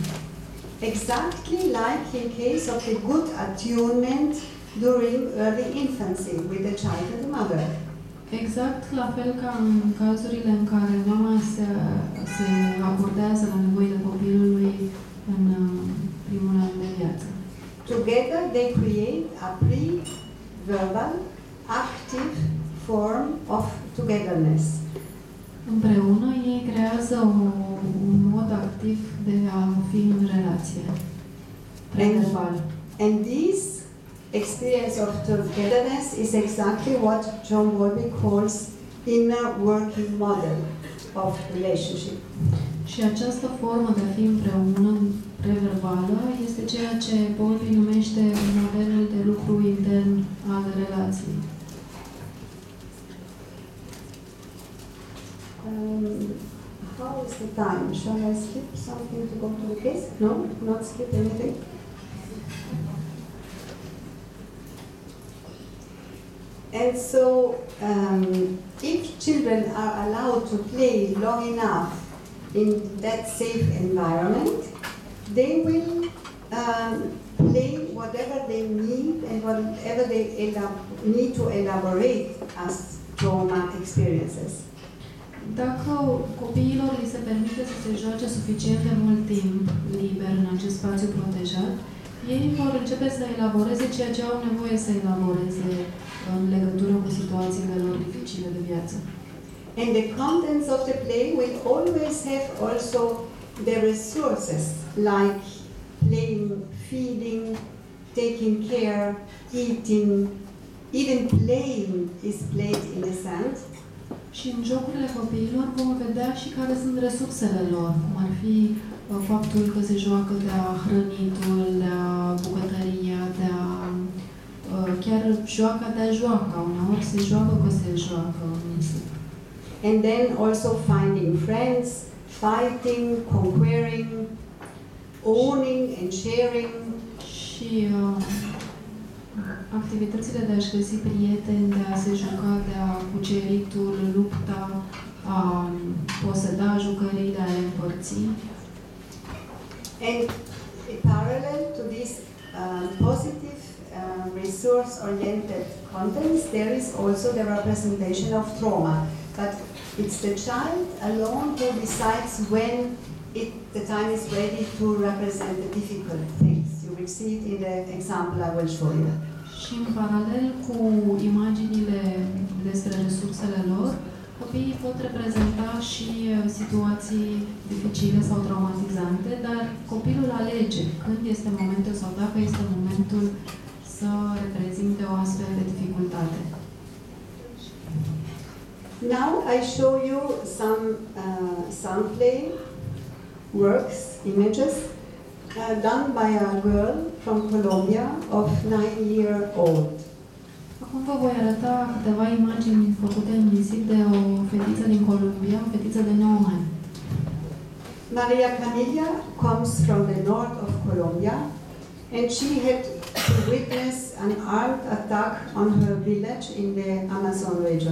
Exactly like in case of the good attunement during early infancy with the child and the mother. Exact la fel ca în cazurile în care mama se, se abordează la nevoile copilului în primul an de viață. Together they create a pre-verbal, active form of togetherness. Împreună ei creează o, un mod activ de a fi în relație. Preverbal. And this experience of togetherness is exactly what John Bowlby calls inner working model of relationship. Și această formă de a fi împreună, preverbală, este ceea ce Bowlby numește modelul de lucru intern al relației. Um, how is the time? Shall I skip something to go to the case? No? Not skip anything? And so, um, if children are allowed to play long enough in that safe environment, they will um, play whatever they need and whatever they elab- need to elaborate as trauma experiences. Dacă copiilor li se permite să se joace suficient de mult timp liber în acest spațiu protejat, ei vor începe să elaboreze ceea ce au nevoie să elaboreze în legătură cu situațiile lor dificile de viață. And the contents of the play will always have also the resources like playing, feeding, taking care, eating, even playing is played in a sense. Și în jocurile copiilor vom vedea și care sunt resursele lor, cum ar fi uh, faptul că se joacă de-a hrănitul, de-a bucătăria, de-a uh, chiar joaca de-a joaca. Uneori se joacă că se joacă. And then also finding friends, fighting, conquering, owning and sharing. Și uh, activitățile de a-și găsi prieteni, de a se juca, de a cuceritul, lupta, a poseda jucării, de a le împărți. And parallel to this uh, positive, uh, resource-oriented contents, there is also the representation of trauma. But it's the child alone who decides when it, the time is ready to represent the difficult things. You will see it in the example I will show you. Și în paralel cu imaginile despre resursele lor, copiii pot reprezenta și situații dificile sau traumatizante, dar copilul alege când este momentul sau dacă este momentul să reprezinte o astfel de dificultate. Now I show you some uh, sound play works, images, uh, done by a girl from Colombia of nine year old. Acum vă voi arăta câteva imagini făcute în nisip de o fetiță din Columbia, o fetiță de nouă ani. Maria Camilla comes from the north of Colombia and she had to witness an armed attack on her village in the Amazon region.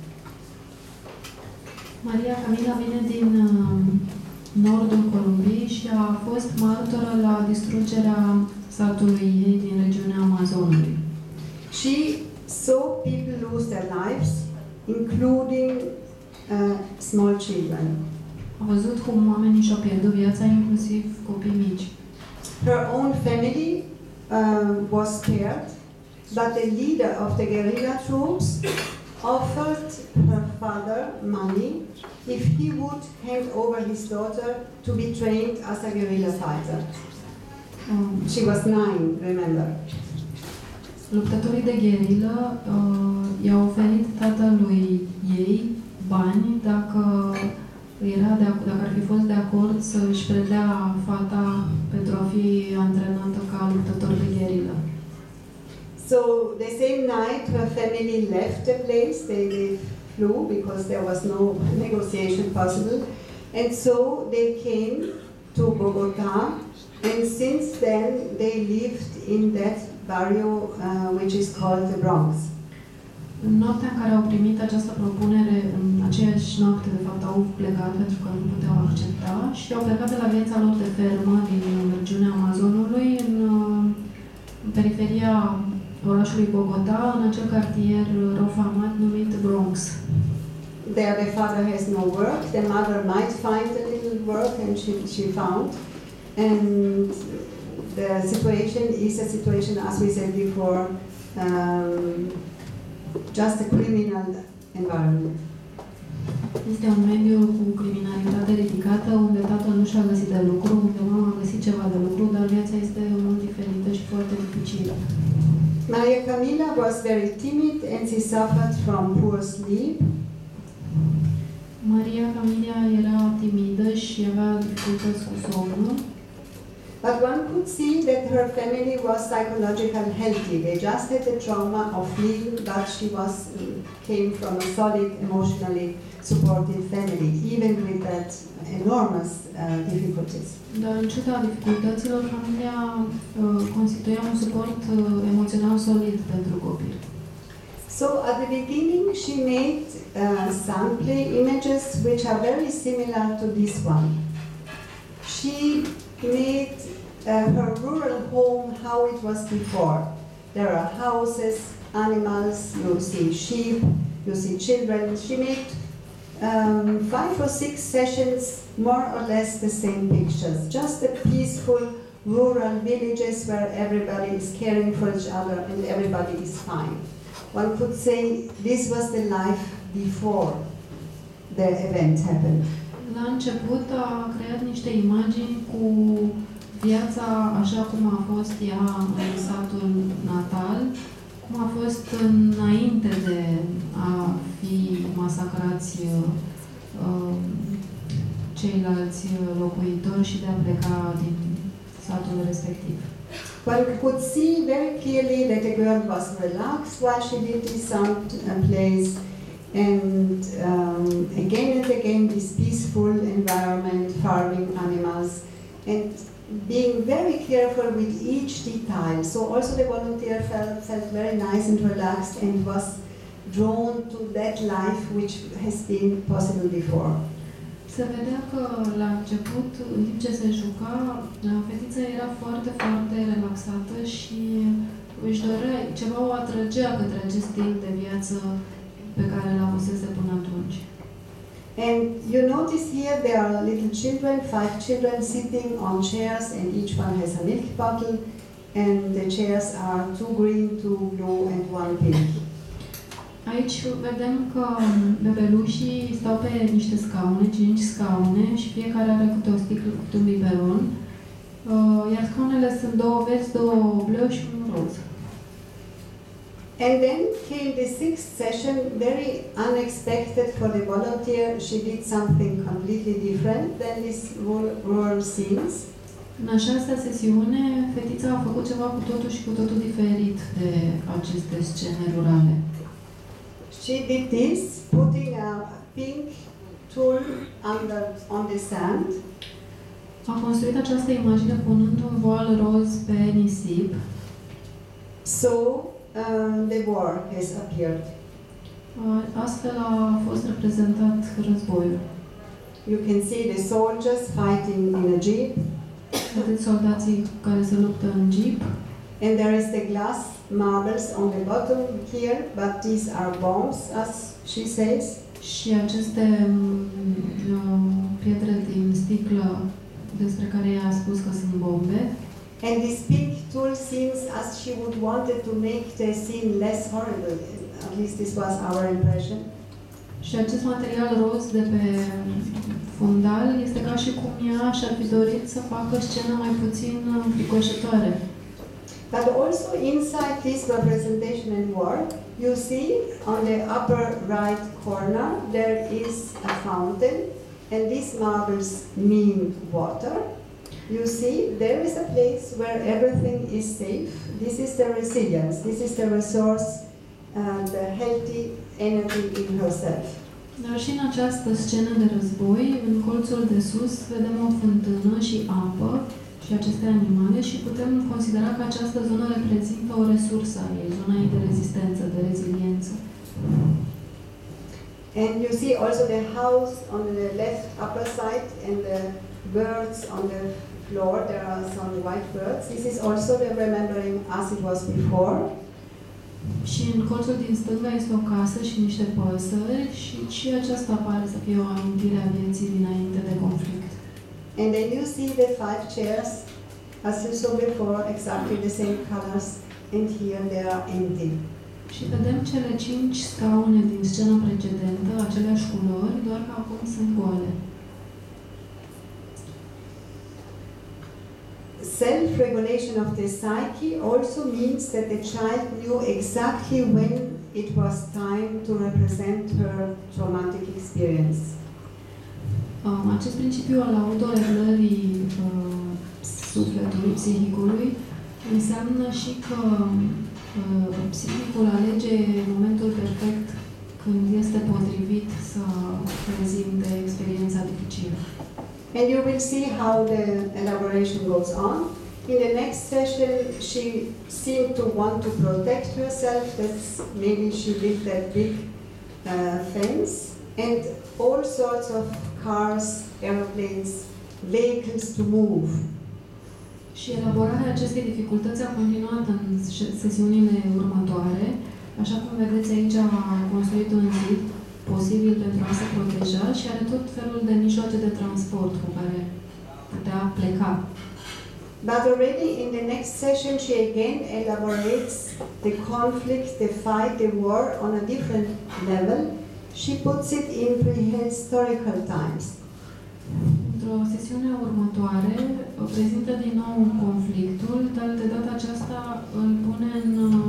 Maria Camila vine din uh, nordul Columbiei și a fost martoră la distrugerea satului ei din regiunea Amazonului. She saw people lose their lives, including uh, small children. A văzut cum oamenii și-au pierdut viața, inclusiv copii mici. Her own family uh, was spared, but the leader of the guerrilla troops offered her father money if he would hand over his daughter to be trained as a guerrilla fighter. Um, She was nine, remember. Luptătorii de gherilă uh, i-au oferit tatălui ei bani dacă, era de, dacă ar fi fost de acord să își predea fata pentru a fi antrenată ca luptător de gherilă. So the same night her family left the place, they, they flew because there was no negotiation possible, and so they came to Bogota, and since then they lived in that barrio uh, which is called the Bronx. În noaptea în care au primit această propunere, în aceeași noapte, de fapt, au plecat pentru că nu puteau accepta și au plecat de la viața lor de fermă din regiunea Amazonului în, în periferia orașului Bogota, în acel cartier rofamat numit Bronx. There the father has no work, the mother might find a little work, and she, she found. And the situation is a situation, as we said before, um, just a criminal environment. Este un mediu cu criminalitate ridicată, unde tatăl nu și-a găsit de lucru, unde mama a găsit ceva de lucru, dar viața este mult diferită și foarte dificilă. Maria Camila was very timid and she suffered from poor sleep. Maria Camilia era timidă și avea dificultăți cu somnul, But one could see that her family was psychologically healthy. They just had the trauma of leaving, but she was came from a solid, emotionally supportive family, even with that enormous uh, difficulties. dar în ciuda dificultăților, familia uh, constituia un suport uh, emoțional solid pentru copil. So at the beginning, she made uh, sample images which are very similar to this one. She made uh, her rural home how it was before. There are houses, animals, you see sheep, you see children. She made um, five or six sessions, more or less the same pictures. Just the peaceful rural villages where everybody is caring for each other and everybody is fine. One could say this was the life before the event happened. La început a creat niște imagini cu viața așa cum a fost ea în satul natal, cum a fost înainte de a fi masacrați uh, ceilalți locuitori și de a pleca din satul respectiv. One could see very clearly that the girl was relaxed while she did this sound uh, plays, and um, again and again this peaceful environment, farming animals, and being very careful with each detail. So also the volunteer felt, felt very nice and relaxed and was drawn to that life which has been possible before. Se vedea că la început, în timp ce se juca, fetița era foarte, foarte relaxată și își dorea, ceva o atrăgea către acest stil de viață pe care l-a avusese până atunci. And you notice here there are little children, five children sitting on chairs, and each one has a milk bottle, and the chairs are two green, two blue, and one pink. Aici vedem că bebelușii stau pe niște scaune, cinci scaune, și fiecare are câte o sticlă, câte un biberon, iar scaunele sunt două verzi, două bleu și un roz. And then came the sixth session, very unexpected for the volunteer. She did something completely different than these rural, rural scenes. În a șasea sesiune, fetița a făcut ceva cu totul și cu totul diferit de aceste scene rurale. She did this, putting a pink tool under, on the sand. A construit această imagine punând un voal roz pe nisip. So uh, the war has appeared. Astfel a fost reprezentat războiul. You can see the soldiers fighting in a jeep. Vedeți soldații care se luptă în jeep. And there is the glass marbles on the bottom here, but these are bombs, as she says. Și aceste uh, pietre din sticlă despre care ea a spus că sunt bombe. And this pink tool seems as she would wanted to make the scene less horrible. At least this was our impression. Și acest material roz de pe fundal este ca și cum ea și-ar fi dorit să facă scena mai puțin fricoșătoare. But also inside this representation and work, you see on the upper right corner there is a fountain, and these marbles mean water. You see, there is a place where everything is safe. This is the resilience. This is the resource and the healthy energy in herself. Dar și în această scenă de război, în colțul de sus, vedem o fântână și apă și aceste animale și putem considera că această zonă reprezintă o resursă a ei, zona ei de rezistență, de reziliență. And you see also the house on the left upper side and the birds on the floor. There are some white birds. This is also the remembering as it was before. Și în colțul din stânga este o casă și niște păsări și și aceasta pare să fie o amintire a vieții dinainte de conflict. And then you see the five chairs, as you saw before, exactly the same colors, and here they are empty. Și vedem cele cinci scaune din scena precedentă, aceleași culori, doar că acum sunt goale. Self-regulation of the psyche also means that the child knew exactly when it was time to represent her traumatic experience. Um, acest principiu al autoreglării uh, sufletului, psihicului, înseamnă și că uh, psihicul alege momentul perfect când este potrivit să prezinte experiența dificilă. And you will see how the elaboration goes on. In the next session, she seemed to want to protect herself. That's maybe she built that big uh, fence, and all sorts of cars, airplanes, vehicles to move. Și elaborarea acestei dificultăți a continuat în sesiunile următoare. Așa cum vedeți aici, a construit un zid posibil pentru a se proteja și are tot felul de mijloace de transport cu care putea pleca. But already in the next session, she again elaborates the conflict, the fight, the war on a different level. She puts it in prehistorical times. Într-o sesiune următoare, prezintă din nou conflictul, dar de data aceasta îl pune în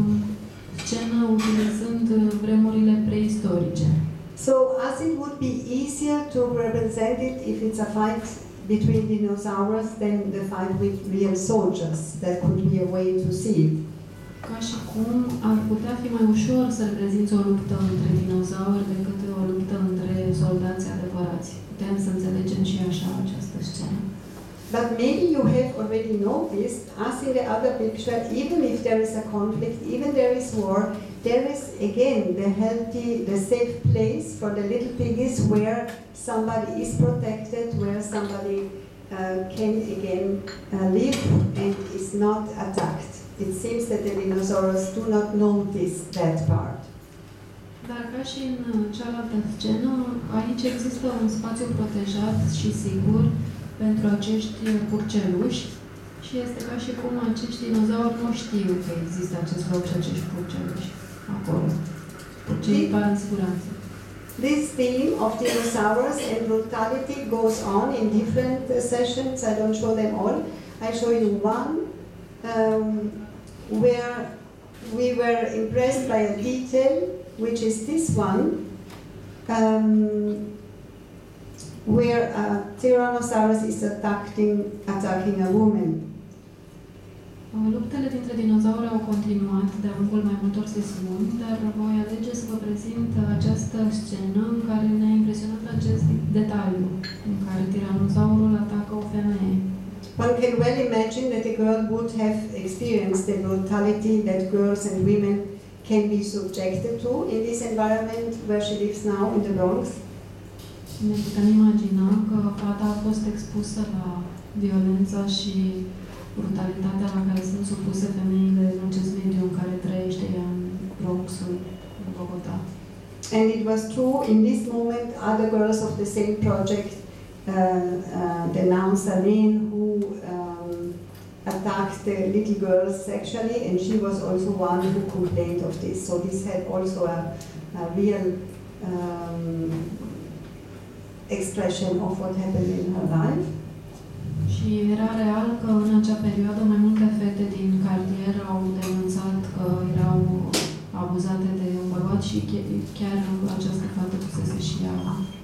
scenă utilizând vremurile preistorice. So, as it would be easier to represent it if it's a fight between dinosaurs than the fight with real soldiers, that could be a way to see it. Ca și cum ar putea fi mai ușor să reprezinți o luptă între dinozauri decât o luptă între soldați adevărați. Putem să înțelegem și așa această scenă. But maybe you have already noticed, as in the other picture, even if there is a conflict, even there is war, there is again the healthy, the safe place for the little piggies where somebody is protected, where somebody uh, can again uh, live and is not attacked. It seems that the dinosaurs do not notice that part. Dar ca și în cealaltă scenă, aici există un spațiu protejat și sigur pentru acești purceluși și este ca și cum acești dinozauri nu știu că există acest loc și acești purceluși acolo. Purcelii par în siguranță. This theme of dinosaurs and brutality goes on in different uh, sessions. I don't show them all. I show you one um, where we were impressed by a detail, which is this one, um, where a Tyrannosaurus is attacking, attacking a woman. Luptele dintre dinozauri au continuat de-a lungul mai multor sesiuni, dar voi alege să vă prezint această scenă în care ne-a impresionat acest detaliu, în care tiranozaurul atacă o femeie. One can well imagine that a girl would have experienced the brutality that girls and women can be subjected to in this environment where she lives now in the Bronx. Ne putem imagina că fata a fost expusă la violența și brutalitatea la care sunt supuse femeile în acest mediu în care trăiește ea în Bronxul, în Bogota. And it was true, in this moment, other girls of the same project uh, uh, denounced a man who um, attacked the little girls sexually, and she was also one who complained of this. So this had also a, a real um, expression of what happened in her life. Și era real că în acea perioadă mai multe fete din cartier au denunțat că erau abuzate de un bărbat și chiar această fată fusese și ea.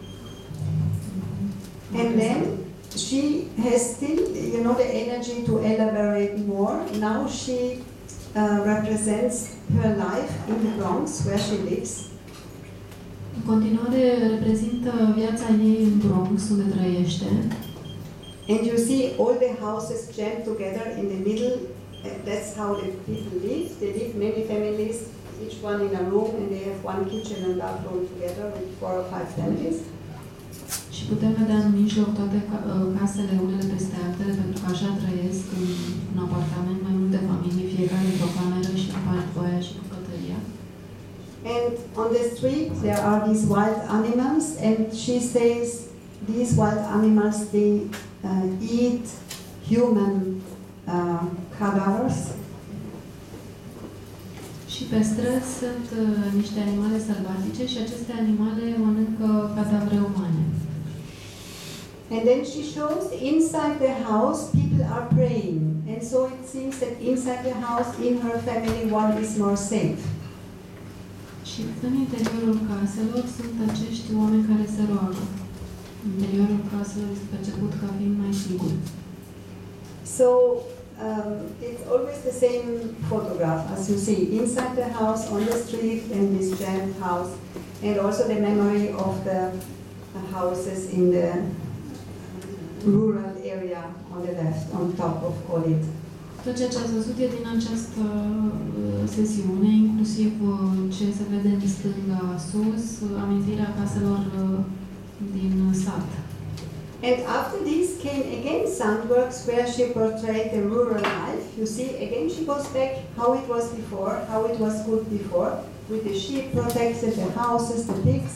And then she has still, you know, the energy to elaborate more. Now she uh, represents her life in the Bronx, where she lives. În continuare reprezintă viața ei în Bronx, unde trăiește. And you see all the houses jammed together in the middle. That's how the people live. They live many families, each one in a room, and they have one kitchen and bathroom together with four or five families. Și putem vedea în mijloc toate casele unele peste altele, pentru că așa trăiesc în un apartament mai multe familii, fiecare într-o cameră și partoia și bucătăria. And on the street there are these wild animals, and she says these wild animals, they uh, eat human uh, cadavers. Și Și pe străzi sunt uh, niște animale sălbatice și aceste animale mănâncă cadavre umane. And then she shows inside the house people are praying. And so it seems that inside the house, in her family, one is more safe. Și în interiorul caselor sunt acești oameni care se roagă. Interiorul caselor este perceput ca fiind mai sigur. So um, it's always the same photograph as you see inside the house, on the street, in this giant house, and also the memory of the houses in the rural area on the left, on top of all it. Tot ceea ce ați văzut e din această uh, sesiune, inclusiv uh, ce se vede în stânga sus, uh, amintirea caselor uh, din sat. And after this came again Sandworks, where she portrayed the rural life. You see, again she goes back how it was before, how it was good before, with the sheep protected, the houses, the pigs.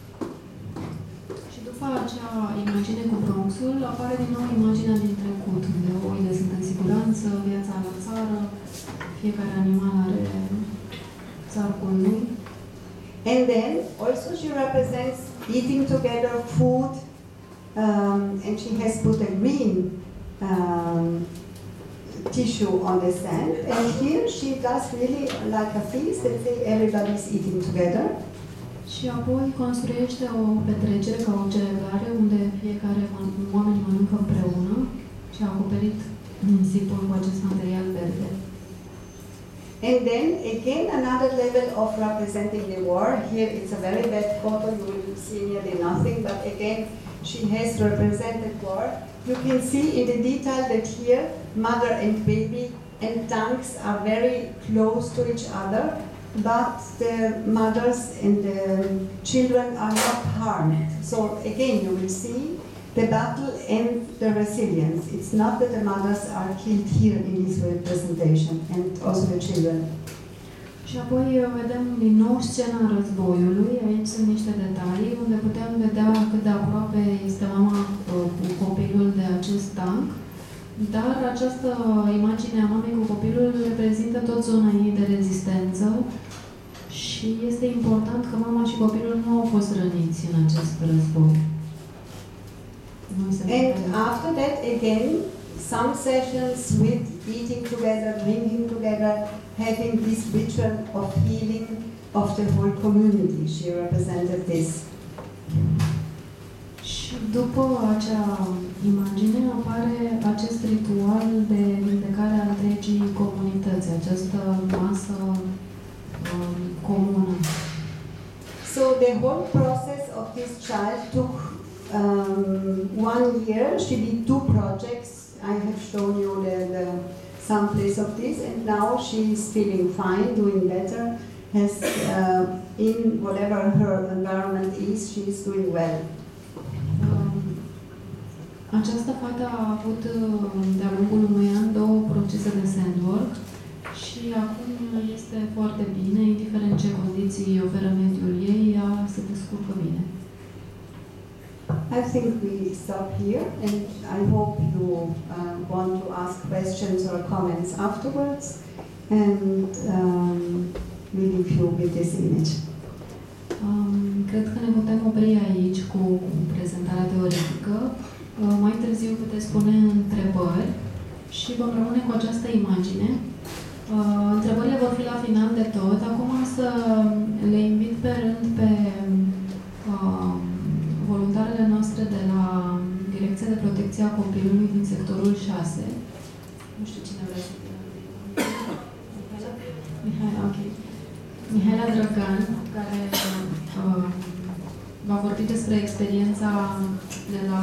Și după acea imagine cu Bronxul, apare din nou imaginea din trecut, unde oile sunt în siguranță, viața la țară, fiecare animal are țarcul lui. And then also she represents eating together, food, um, and she has put a green um, tissue on the sand. And here she does really like a feast, and say everybody's eating together. Și apoi construiește o petrecere ca o celebrare unde fiecare oameni mănâncă împreună și a acoperit nisipul cu acest material verde. And then again another level of representing the war. Here it's a very bad photo, you will see nearly nothing, but again she has represented war. You can see in the detail that here mother and baby and tanks are very close to each other, but the mothers and the children are not harmed. So again you will see the battle and the resilience. It's not that the mothers are killed here in this representation, and also the children. Și apoi vedem din nou scena războiului. Aici sunt niște detalii unde putem vedea cât de aproape este mama cu copilul de acest tank. Dar această imagine a mamei cu copilul reprezintă tot zona ei de rezistență și este important că mama și copilul nu au fost răniți în acest război. And after that again, some sessions with eating together, drinking together, having this ritual of healing of the whole community. She represented this. Și după acea imagine apare acest ritual de vindecare a întregii comunități, această masă um, comună. So the whole process of this child took um, one year. She did two projects. I have shown you the, the samples of this, and now she is feeling fine, doing better. Has uh, in whatever her environment is, she is doing well. Această fată a avut de-a lungul unui an două procese de sandwork și acum este foarte bine, indiferent ce condiții oferă mediul ei, ea se descurcă bine. I think we stop here, and I hope you uh, want to ask questions or comments afterwards, and um, we leave you with this image. Um, cred că ne putem opri aici cu prezentarea teoretică. Uh, mai târziu puteți pune întrebări și vom rămâne cu această imagine. Uh, întrebările vor fi la final de tot. Acum să le invit pe rând pe uh, voluntarele noastre de la Direcția de Protecție a Copilului din sectorul șase. Nu știu cine vrea să fie. Mihaela, ok. Mihaela Drăgan, care uh, va vorbi despre experiența de la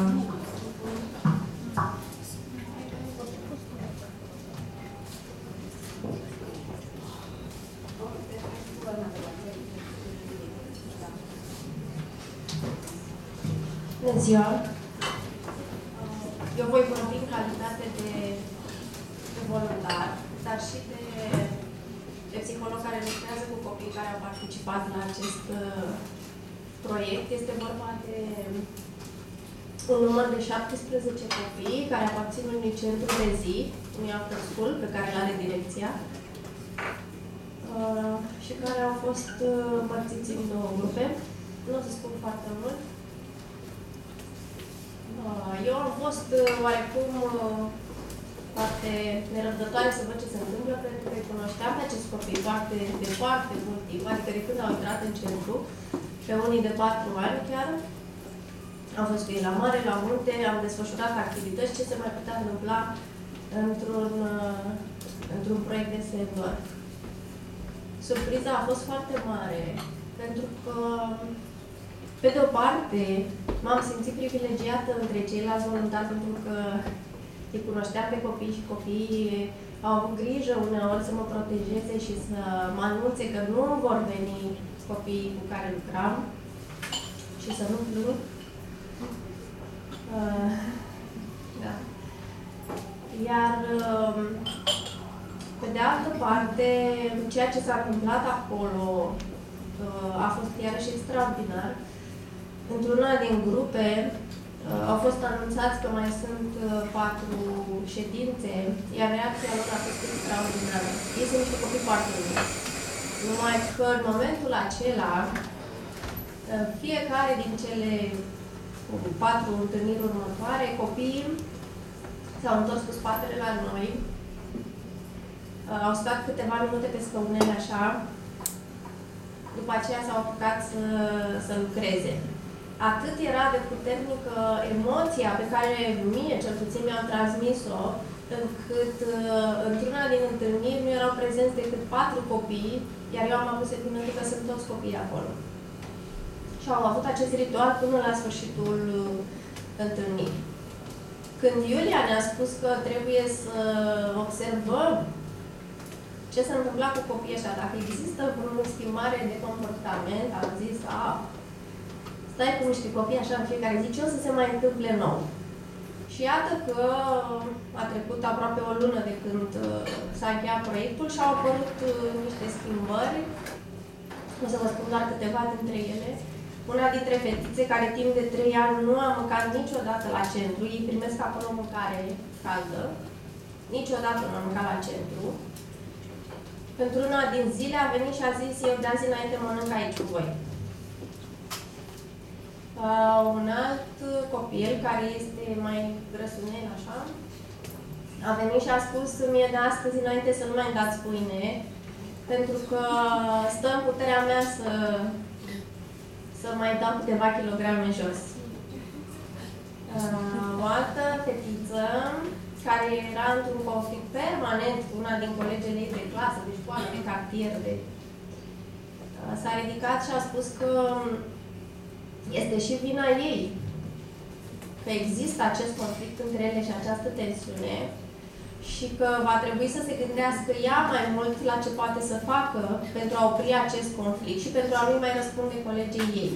Bună ziua! Eu voi vorbi în calitate de, de voluntar, dar și de, de psiholog care lucrează cu copii care au participat la acest uh, proiect. Este vorba de un număr de șaptesprezece copii care aparțin unui centru de zi, unui after school, pe care îl are direcția. uh, și care au fost uh, împărțiți în două grupe. Nu o să spun foarte mult. Uh, eu am fost uh, oarecum uh, foarte nerăbdătoare să văd ce se întâmplă, pentru că îi cunoșteam pe acești copii foarte, de foarte mult timp, adică de când au intrat în centru, pe unii de patru ani chiar. Am fost cu ei la mare, la munte, am desfășurat activități, ce se mai putea întâmpla într-un într-un proiect de senior. Surpriza a fost foarte mare, pentru că, pe de o parte, m-am simțit privilegiată între ceilalți voluntari, pentru că îi cunoșteam pe copii și copiii au avut grijă uneori să mă protejeze și să mă anunțe că nu vor veni copiii cu care lucram și să nu plâng. Uh, da. Iar, uh, pe de altă parte, ceea ce s-a întâmplat acolo uh, a fost iarăși extraordinar. Într-una din grupe uh, au fost anunțați că mai sunt uh, patru ședințe, iar reacția lor a fost extraordinară. Ei sunt niște copii foarte mici. Numai că în momentul acela, uh, fiecare din cele patru întâlniri următoare, copiii s-au întors cu spatele la noi, uh, au stat câteva minute pe scăunele așa, după aceea s-au apucat să, să lucreze. Atât era de puternică emoția pe care mie, cel puțin, mi-am transmis-o, încât uh, într-una din întâlniri nu erau prezenți decât patru copii, iar eu am avut sentimentul că sunt toți copii acolo. Și au avut acest ritual până la sfârșitul uh, întâlnirii. Când Iulia ne-a spus că trebuie să observăm ce s-a întâmplat cu copiii ăștia, dacă există vreo schimbare de comportament, am zis, a, stai cu niște copii așa în fiecare zi, ce o să se mai întâmple nou? Și iată că a trecut aproape o lună de când s-a încheiat proiectul și au apărut niște schimbări. O să vă spun doar câteva dintre ele. Una dintre fetițe care timp de trei ani nu a mâncat niciodată la centru, ei primesc acolo mâncare caldă, niciodată nu a mâncat la centru. Pentru una din zile a venit și a zis, eu de azi înainte mănânc aici cu voi. Uh, un alt copil, care este mai grăsunel, așa, a venit și a spus mie de astăzi înainte să nu mai îmi dați pâine, pentru că stă în puterea mea să, să mai dau câteva kilograme jos. Uh, o altă fetiță, care era într-un conflict permanent cu una din colegele ei de clasă, de școală, de cartier, de... Uh, s-a ridicat și a spus că este și vina ei că există acest conflict între ele și această tensiune și că va trebui să se gândească ea mai mult la ce poate să facă pentru a opri acest conflict și pentru a nu mai răspunde colegii ei.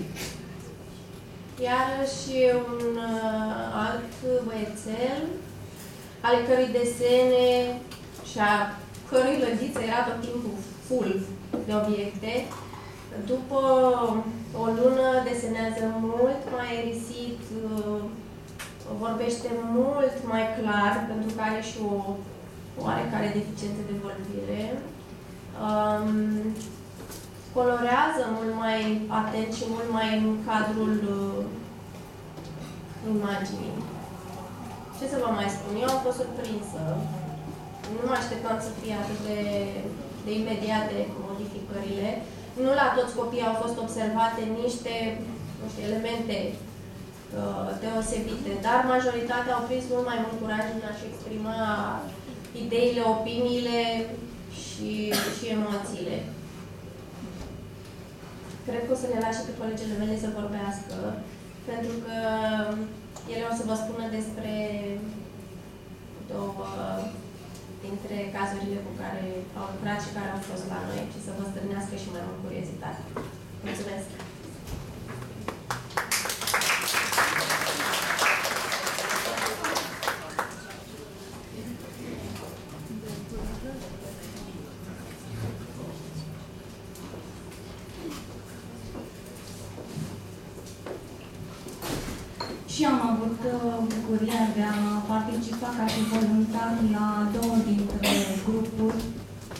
Iarăși un uh, alt băiețel, ale cărui desene și a cărui lădiță era tot timpul full de obiecte, după o lună desenează mult mai aerisit, vorbește mult mai clar, pentru că are și o oarecare deficiență de vorbire. Um, colorează mult mai atent și mult mai în cadrul uh, imaginii. Ce să vă mai spun? Eu am fost surprinsă. Nu mă așteptam să fie atât de, de imediate modificările. Nu la toți copiii au fost observate niște, nu știu, elemente uh, deosebite, dar majoritatea au prins mult mai mult curaj în a-și exprima ideile, opiniile și, și emoțiile. Cred că o să le las și pe colegele mele să vorbească, pentru că ele o să vă spună despre două dintre cazurile cu care au lucrat și care au fost la noi și să vă stârnească și mai mult curiozitate. Mulțumesc! Și am avut bucuria de a participa ca și voluntar la două dintre grupuri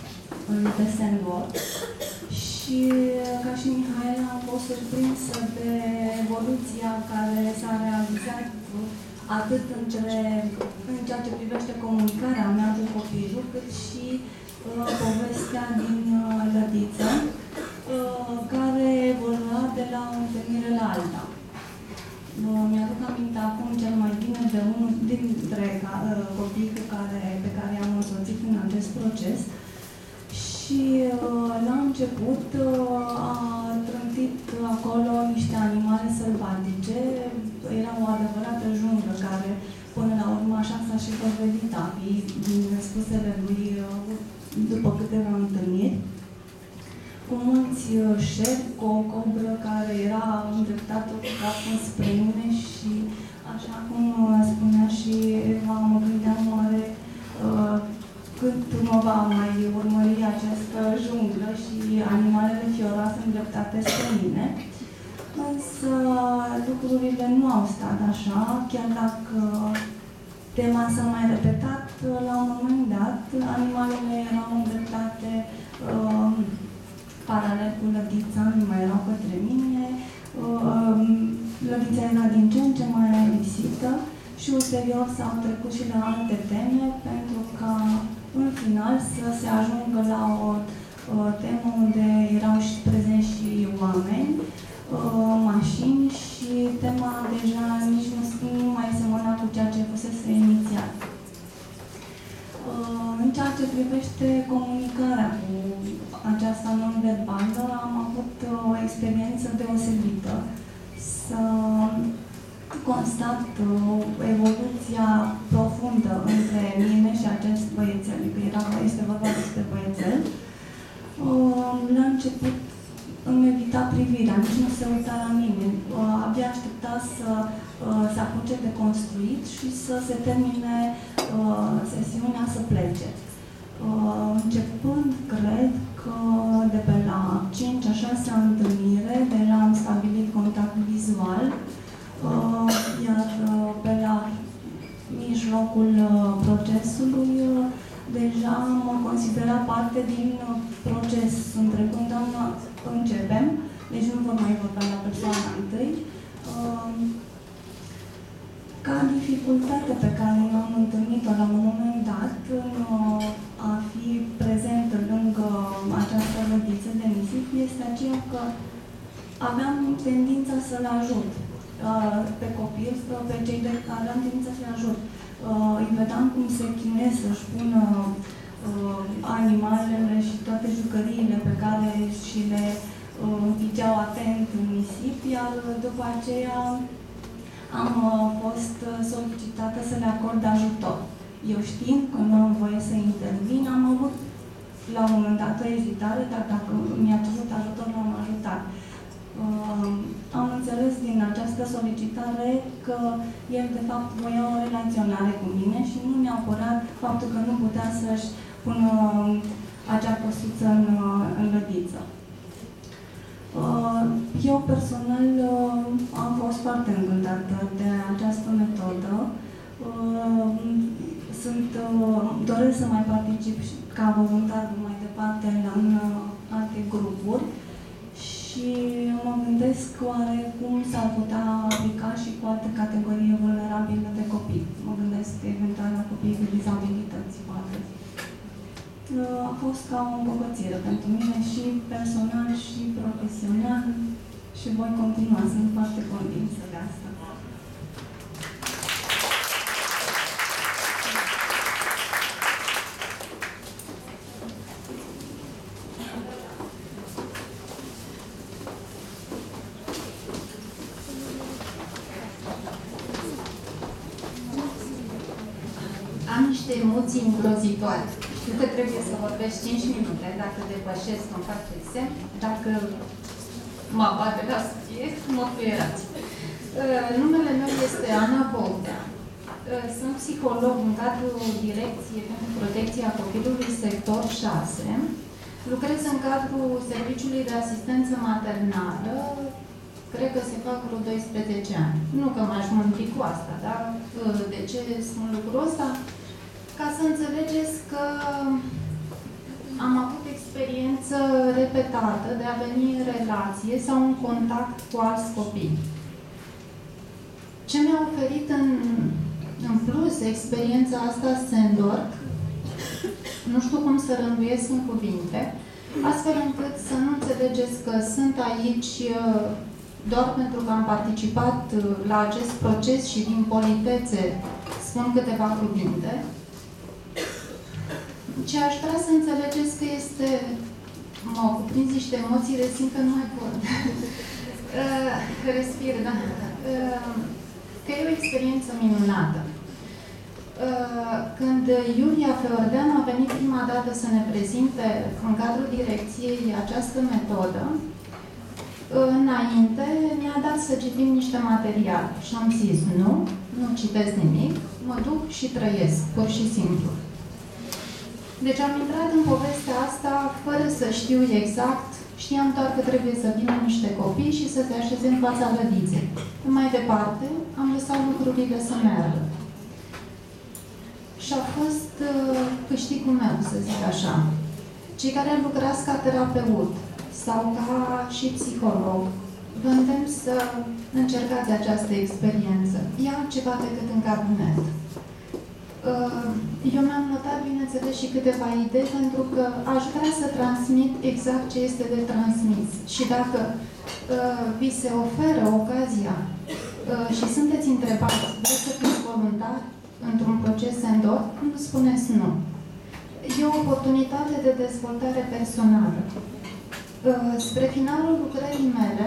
în desen vor. Și ca și Mihaela am fost surprinsă de evoluția care s-a realizat atât între, în ceea ce privește comunicarea mea cu copilul, cât și uh, povestea din uh, Lădiță, uh, care evolua de la o întâlnire la alta. Uh, mi-aduc aminte acum cel mai bine de unul dintre uh, copiii cu care, pe care i-am însoțit în acest proces. Și uh, la început uh, a trântit acolo niște animale sălbatice. Era o adevărată junglă care, până la urmă, așa s-a și dovedit a fi, din spusele lui, uh, după câteva întâlniri, cu mulți uh, șerpi, cu o cobră care era îndreptată cu capul spre mine și, așa cum uh, spunea și Eva, mă gândeam oare uh, cât mă va mai urmări această junglă și animalele fioroase îndreptate spre mine. Însă lucrurile nu au stat așa, chiar dacă tema s-a mai repetat, la un moment dat animalele erau îndreptate uh, paralel cu Lădița, nu mai erau către mine, uh, Lădița era din ce în ce mai aerisită și ulterior s-au trecut și la alte teme pentru ca în final să se ajungă la o uh, temă unde erau și prezenți și oameni, uh, mașini și tema deja nici nu, nu mai semăna cu ceea ce fusese inițial. Uh, în ceea ce privește comunicarea cu aceasta non-verbală, am avut uh, o experiență deosebită. Să constat uh, evoluția profundă între mine și acest băiețel, că era, este vorba despre băiețel. Uh, la început îmi evita privirea, nici nu se uita la mine. Uh, abia aștepta să uh, se apuce de construit și să se termine uh, sesiunea, să plece. Uh, începând, cred că de pe la cincea, a șasea întâlnire, deja am stabilit contact vizual. Uh, iar uh, pe la mijlocul uh, procesului uh, deja mă considera parte din uh, proces. Întrebând, doamna, începem, deci nu vor mai vorba la persoana întâi. Uh, ca dificultate pe care am întâlnit-o la un moment dat în uh, a fi prezentă lângă această Lădiță de nisip este aceea că aveam tendința să-l ajut pe copil, pe cei de care am tendința să-i ajut. Îi vedeam cum se chinuie să-și pună animalele și toate jucăriile pe care și le împigeau atent în nisip, iar după aceea am fost solicitată să le acord ajutor. Eu știind că nu am voie să intervin, am avut la un moment dat o ezitare, dar dacă mi-a cerut ajutor, l-am ajutat. Uh, am înțeles din această solicitare că el, de fapt, voia o relaționare cu mine și nu neapărat faptul că nu putea să-și pună acea căsuță în, în Lădiță. Uh, eu, personal, uh, am fost foarte încântată de această metodă. Uh, sunt, uh, doresc să mai particip ca voluntar mai departe la în, alte grupuri. Și mă gândesc oare cum s-ar putea aplica și cu alte categorii vulnerabile de copii. Mă gândesc eventual la copiii cu dizabilități, poate. A fost ca o îmbogățire pentru mine și personal și profesional și voi continua, sunt foarte convinsă de asta. Am niște emoții îngrozitoare. Știu că trebuie să vorbesc cinci minute, dacă depășesc, îmi faceți semn, dacă mă bate la stie, mă fluierați. Uh, numele meu este Ana Bogdea. Uh, sunt psiholog în cadrul Direcției pentru Protecția Copilului, sector șase. Lucrez în cadrul Serviciului de Asistență Maternală. Cred că se fac vreo doisprezece ani. Nu că m-aș mândri cu asta, dar uh, de ce spun lucrul ăsta? Ca să înțelegeți că am avut experiență experiență repetată de a veni în relație sau în contact cu alți copii. Ce mi-a oferit în, în plus experiența asta Sandor, nu știu cum să rânduiesc în cuvinte, astfel încât să nu înțelegeți că sunt aici doar pentru că am participat la acest proces și din politețe spun câteva cuvinte, ce aș vrea să înțelegeți că este, m-au cuprins niște emoții, resim că nu mai pot. Respir, da. Că e o experiență minunată. Când Iulia Feordeanu a venit prima dată să ne prezinte în cadrul direcției această metodă, înainte ne-a dat să citim niște materiale și am zis nu, nu citesc nimic, mă duc și trăiesc, pur și simplu. Deci am intrat în povestea asta fără să știu exact, știam doar că trebuie să vină niște copii și să se așeze în fața lădiței. Mai departe, am lăsat lucrurile să meargă. Și a fost uh, câștigul meu, să zic așa. Cei care lucrați ca terapeut sau ca și psiholog, vă îndemn să încercați această experiență. E altceva decât în cabinet. Eu mi-am notat, bineînțeles, și câteva idei, pentru că aș vrea să transmit exact ce este de transmis. Și dacă uh, vi se oferă ocazia uh, și sunteți întrebați, vreți să fiți voluntari într-un proces Sandor, nu spuneți nu. E o oportunitate de dezvoltare personală. Uh, spre finalul lucrării mele,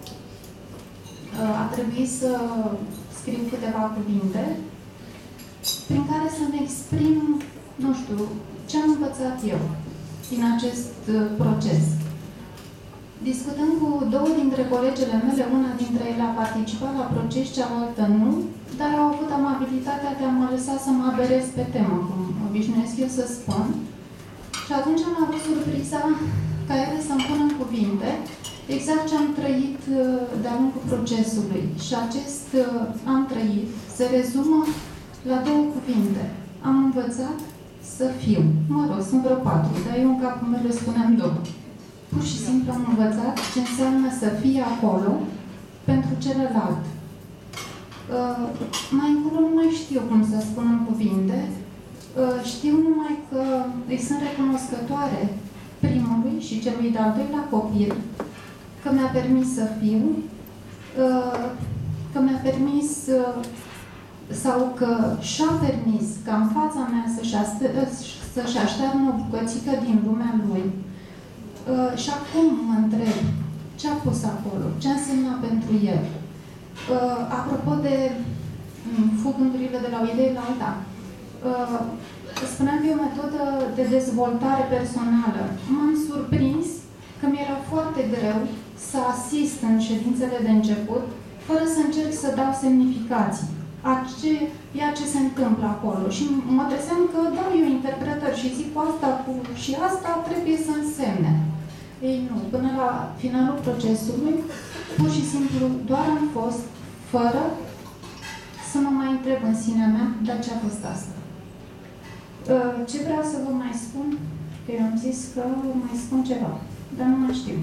uh, a trebuit să scriu câteva cuvinte prin care să-mi exprim, nu știu, ce am învățat eu din acest uh, proces. Discutând cu două dintre colegele mele, una dintre ele a participat la proces, cealaltă nu, dar au avut amabilitatea de a mă lăsa să mă aberez pe temă, cum obișnuiesc eu să spun. Și atunci am avut surpriza ca ele să-mi pună în cuvinte exact ce am trăit uh, de-a lungul procesului. Și acest uh, am trăit se rezumă la două cuvinte. Am învățat să fiu. Mă rog, sunt vreo patru, dar eu în capul meu le spuneam două. Pur și simplu am învățat ce înseamnă să fii acolo pentru celălalt. Uh, mai încolo nu mai știu cum să spun în cuvinte. Uh, știu numai că îi sunt recunoscătoare primului și celui de-al doilea copil că mi-a permis să fiu, uh, că mi-a permis uh, sau că și-a permis ca în fața mea să-și să aștearnă o bucățică din lumea lui. Uh, și acum mă întreb ce a pus acolo, ce a însemnat pentru el. Uh, apropo de um, fugândurile de la o idee la alta, uh, spuneam că e o metodă de dezvoltare personală. M-am surprins că mi-era foarte greu să asist în ședințele de început fără să încerc să dau semnificații a ceea ce se întâmplă acolo. Și mă găseam că dau eu interpretări și zic cu asta cu și asta trebuie să însemne. Ei nu, până la finalul procesului, pur și simplu doar am fost fără să mă mai întreb în sinea mea, dar ce a fost asta? Ce vreau să vă mai spun? Că eu am zis că mai spun ceva, dar nu mai știu.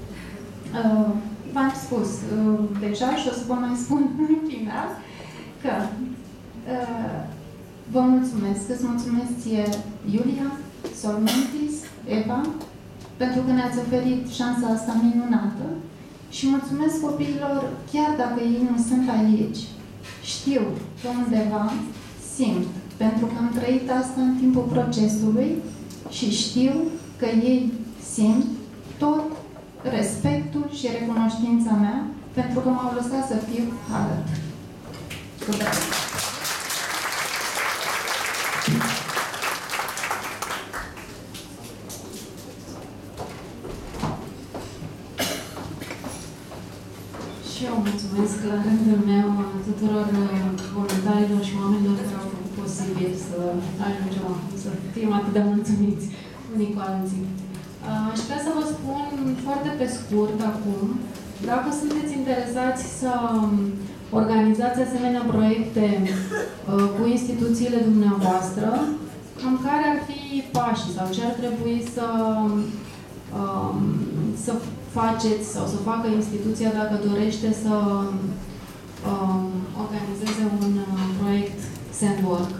V-am spus deja și o să vă mai spun în final că uh, vă mulțumesc, îți mulțumesc ție, Iulia, Solmentis, Eva, pentru că ne-ați oferit șansa asta minunată și mulțumesc copiilor, chiar dacă ei nu sunt aici, știu că undeva simt, pentru că am trăit asta în timpul procesului și știu că ei simt tot respectul și recunoștința mea pentru că m-au lăsat să fiu alături. Și eu mulțumesc la rândul meu tuturor voluntarilor și oamenilor care au făcut posibil să ajungem acum, să fim atât de mulțumiți unii cu alții. Aș vrea să vă spun foarte pe scurt acum, dacă sunteți interesați să organizați asemenea proiecte uh, cu instituțiile dumneavoastră, cam care ar fi pașii sau ce ar trebui să um, să faceți sau să facă instituția dacă dorește să um, organizeze un uh, proiect Sandwork.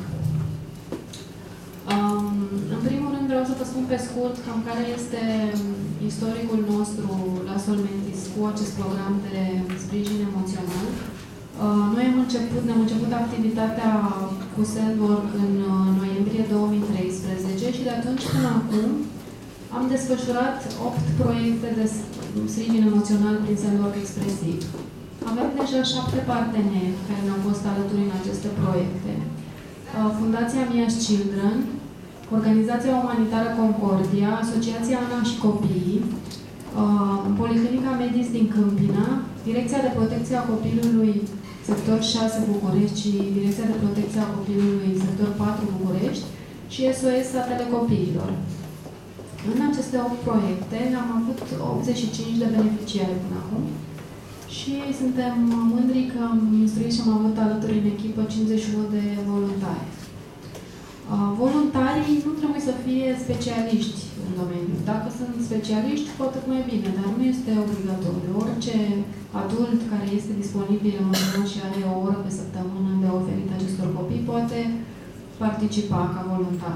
Um, în primul rând vreau să vă spun pe scurt cam care este istoricul nostru la Solmentis cu acest program de sprijin emoțional. Uh, noi am început, ne-am început activitatea cu Sandwork în uh, noiembrie două mii treisprezece și de atunci până acum am desfășurat opt proiecte de sprijin emoțional prin Sandwork expresiv. Avem deja șapte parteneri care ne-au fost alături în aceste proiecte. Fundația Mia's Children, Organizația Umanitară Concordia, Asociația Ana și Copiii, Policlinica Medis din Câmpina, Direcția de Protecție a Copilului sector șase București și Direcția de Protecție a Copilului sector patru București și S O S Satele Copiilor. În aceste opt proiecte am avut optzeci și cinci de beneficiari până acum și suntem mândri că am instruit și am avut alături în echipă cincizeci și unu de voluntari. Voluntarii nu trebuie să fie specialiști în domeniu. Dacă sunt specialiști, cu atât mai bine, dar nu este obligatoriu. Orice adult care este disponibil în zonă și are o oră pe săptămână de oferit acestor copii poate participa ca voluntar.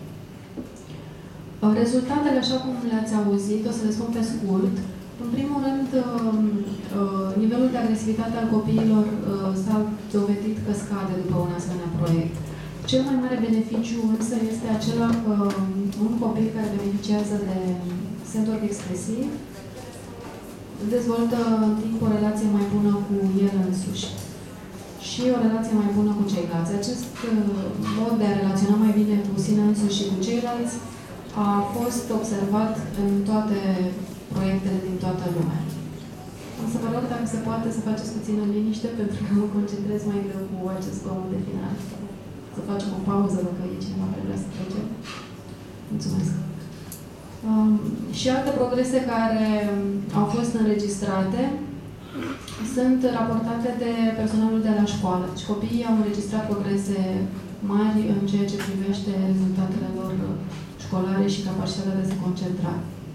Rezultatele, așa cum le-ați auzit, o să le spun pe scurt. În primul rând, nivelul de agresivitate al copiilor s-a dovedit că scade după un asemenea proiect. Cel mai mare beneficiu însă este acela că un copil care beneficiază de Sandwork expresiv dezvoltă în timp o relație mai bună cu el însuși și o relație mai bună cu ceilalți. Acest mod de a relaționa mai bine cu sine însuși și cu ceilalți a fost observat în toate proiectele din toată lumea. O să vă rog, dacă se poate, să faceți puțină liniște, pentru că mă concentrez mai greu cu acest zgomot de final. Să facem o pauză dacă e cineva care vrea să plece. Mulțumesc. Um, și alte progrese care au fost înregistrate sunt raportate de personalul de la școală. Deci copiii au înregistrat progrese mari în ceea ce privește rezultatele lor școlare și capacitatea de a se concentra.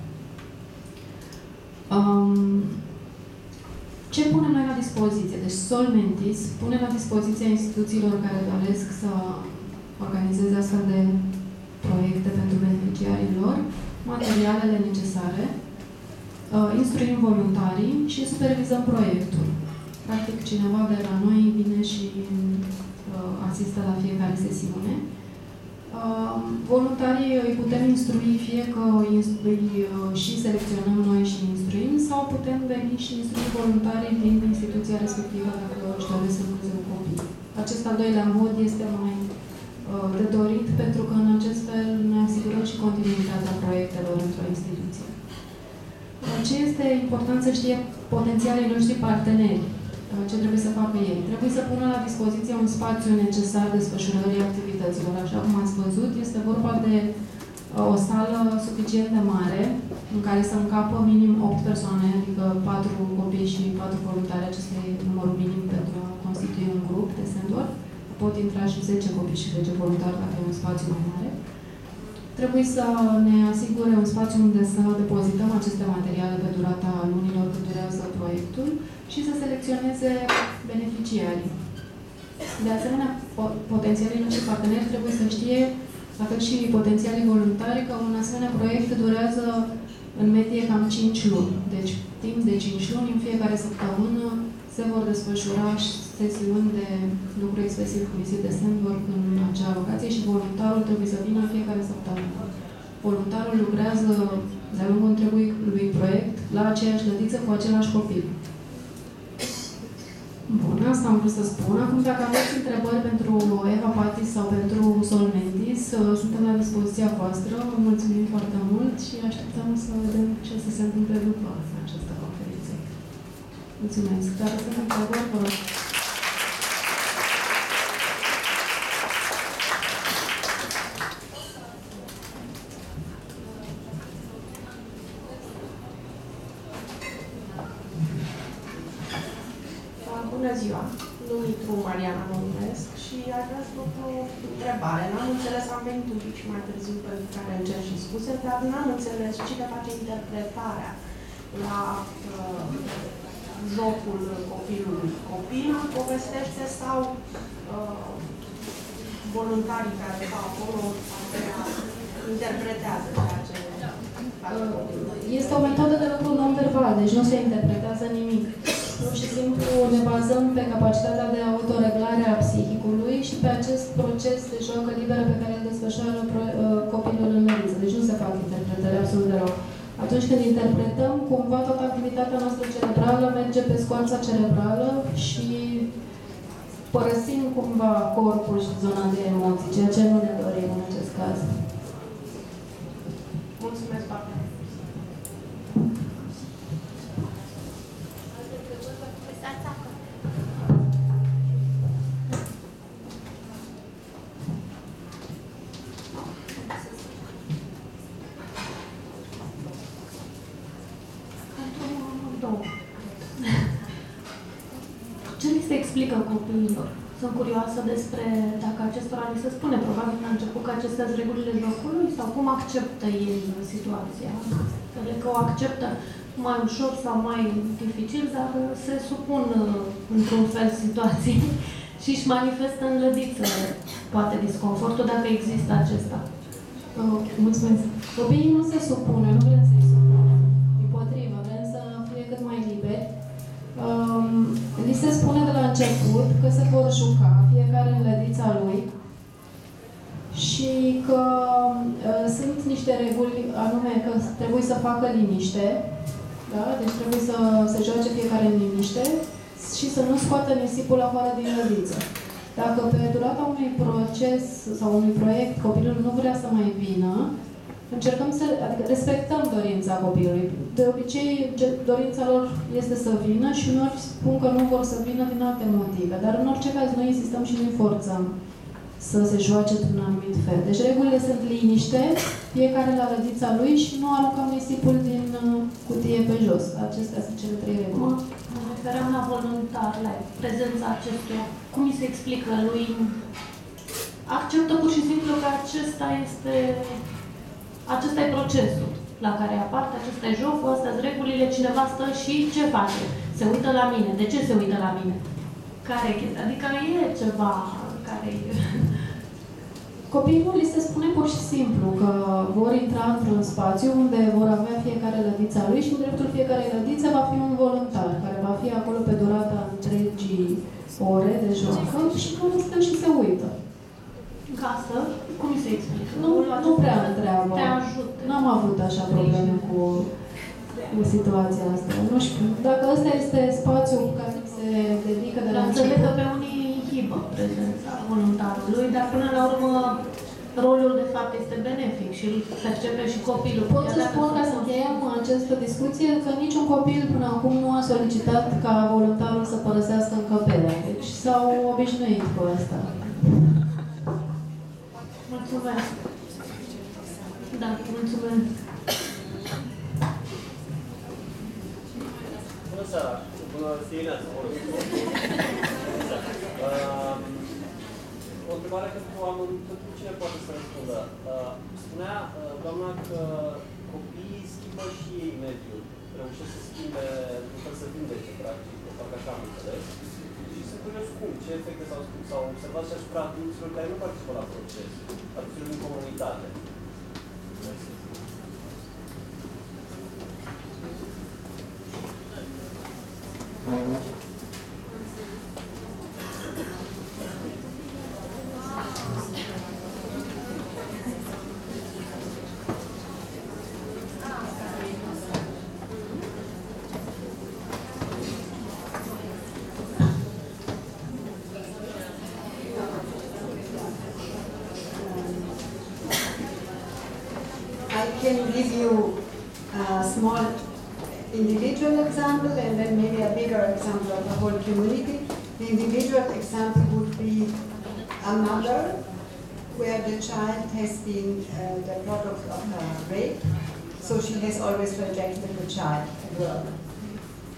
Um, ce punem noi la dispoziție? Deci Solmentis pune la dispoziția instituțiilor care doresc să organizeze astfel de proiecte pentru beneficiarii lor materialele necesare, uh, instruim voluntarii și supervizăm proiectul. Practic, cineva de la noi vine și uh, asistă la fiecare sesiune. Uh, voluntarii îi putem instrui, fie că îi uh, și selecționăm noi și instruim, sau putem veni și instrui voluntarii din instituția respectivă dacă își doresc să lucreze cu copii. Acest al doilea mod este mai uh, de dorit, pentru că în acest fel ne asigurăm și continuitatea proiectelor într-o instituție. Uh, ce este important să știe potențialii noștri parteneri? Ce trebuie să facă ei? Trebuie să pună la dispoziție un spațiu necesar desfășurării activităților. Așa cum ați văzut, este vorba de o sală suficient de mare, în care să încapă minim opt persoane, adică patru copii și patru voluntari. Acesta e numărul minim pentru a constitui un grup de Sandwork. Pot intra și zece copii și zece voluntari dacă e un spațiu mai mare. Trebuie să ne asigure un spațiu unde să depozităm aceste materiale pe durata lunilor cât durează proiectul și să selecționeze beneficiarii. De asemenea, potențialii noștri parteneri trebuie să știe, la fel și potențialii voluntari, că un asemenea proiect durează în medie cam cinci luni. Deci, timp de cinci luni, în fiecare săptămână, se vor desfășura sesiuni de lucru expresiv cu vizită de Sandwork în acea locație și voluntarul trebuie să vină în fiecare săptămână. Voluntarul lucrează de-a lungul întregului proiect la aceeași lădiță cu același copil. Bun, asta am vrut să spun. Acum, dacă aveți întrebări pentru Eva Patis sau pentru Solmentis, suntem la dispoziția voastră. Vă mulțumim foarte mult și așteptăm să vedem ce să se întâmple după această conferință. Mulțumesc. Dacă sunt întrebări, vă rog. Bună ziua! Dumitru Mariana mă numesc și aș vrea să vă pun o întrebare. N-am înțeles, am venit un pic și mai târziu, pentru care îmi cer și scuze, dar n-am înțeles cine face interpretarea la uh, jocul copilului. Copilul povestește sau uh, voluntarii care stau acolo interpretează ceea ce face copilul? Este o metodă de lucru non-verbal, deci nu se interpretează nimic. Pur și simplu ne bazăm pe capacitatea de autoreglare a psihicului și pe acest proces de joacă liberă pe care îl desfășoară copilul în meriță. Deci nu se fac interpretări absolut deloc. Atunci când interpretăm, cumva toată activitatea noastră cerebrală merge pe scoarța cerebrală și părăsim cumva corpul și zona de emoții, ceea ce nu ne dorim în acest caz. Mulțumesc foarte mult! Ce li se explică copiilor? Sunt curioasă despre dacă acestora li se spune probabil la început că acestea sunt regulile jocului sau cum acceptă ei situația. Înțeleg că o acceptă mai ușor sau mai dificil, dar se supun într-un fel situații și își manifestă în lădiță poate disconfortul dacă există acesta. Ok, mulțumesc. Copiii nu se supune, nu vrem să-i supunem. Dimpotrivă, vrem să fie cât mai liberi. Um, li se spune de la început că se vor juca, fiecare în lădița lui, și că uh, sunt niște reguli, anume că trebuie să facă liniște, da? Deci trebuie să se joace fiecare în liniște și să nu scoată nisipul afară din lădiță. Dacă pe durata unui proces sau unui proiect copilul nu vrea să mai vină, încercăm să, adică respectăm dorința copilului. De obicei, dorința lor este să vină și uneori spun că nu vor să vină din alte motive. Dar în orice caz, noi insistăm și noi forțăm să se joace într-un anumit fel. Deci regulile sunt liniște, fiecare la lădița lui și nu aruncăm nisipul din cutie pe jos. Acestea sunt cele trei reguli. Mă, mă referam la voluntar, la prezența acestuia. Cum îi se explică lui? Acceptă pur și simplu că acesta este acesta e procesul la care aparte, acesta e jocul, astea sunt regulile, cineva stă și ce face? Se uită la mine. De ce se uită la mine? Care e chestia? Adică e ceva care e... Copiilor li se spune pur și simplu că vor intra într-un spațiu unde vor avea fiecare lădița lui și în dreptul fiecare lădiță va fi un voluntar care va fi acolo pe durata întregii ore de joacă și care stă și se uită. Casă, cum se explică? Nu, nu prea întreabă. Te ajută. N-am avut așa probleme cu, cu situația asta. Nu știu, dacă ăsta este spațiul care se dedică de la început. Înțeleg că pe unii inhibă prezența voluntarului, dar până la urmă rolul de fapt este benefic și îl percepe și copilul. Pot să spun, ca să încheiem această discuție, că niciun copil până acum nu a solicitat ca voluntarul să părăsească încăperea. Deci s-au obișnuit cu asta. Mulțumesc. Da, mulțumesc. Bună seara. Bună seara. O întrebare pentru oameni, pentru cine poate să răspundă. Spunea doamna că copiii schimbă și ei mediul. Reușesc să schimbe, nu să vindece, practic. Fac așa, am înțeles. Și sunt curios cum, ce efecte s-au observat și asupra adulților care nu participă la proces, adulților din comunitate. I can give you a small individual example and then maybe a bigger example of the whole community. The individual example would be a mother where the child has been uh, the product of a rape, so she has always rejected the child at work.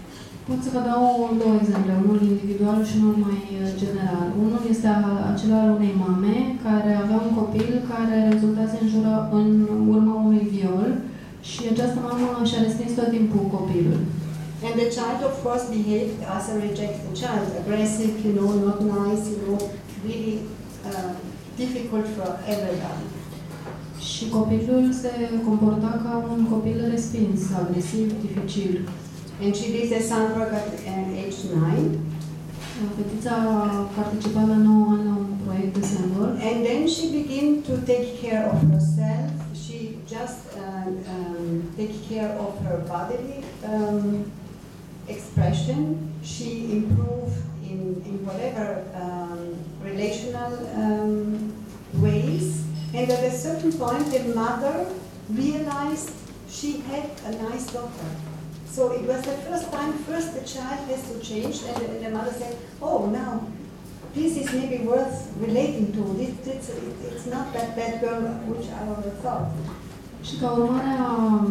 Pot să vă dau două exemple, unul individual și unul mai general. Unul este acela al unei mame care avea un copil care rezultase în, jura, în urma unui viol și această mamă și-a respins tot timpul copilul. And the child, of course, behaved as a rejected child, aggressive, you know, not nice, you know, really uh, difficult for everybody. Și copilul se comporta ca un copil respins, agresiv, dificil. And she did the Sandberg at uh, age nine. Fetița a participat la nouă ani la un proiect de Sandberg. And then she began to take care of herself. She just uh, um, take care of her bodily um, expression. She improved in, in whatever um, relational um, ways. And at a certain point, the mother realized she had a nice daughter. So it was the first time, first the child has to change, and the, and the mother said, oh, now, this is maybe worth relating to. This, this, it, it's not that bad girl which I always thought. Și ca urmare a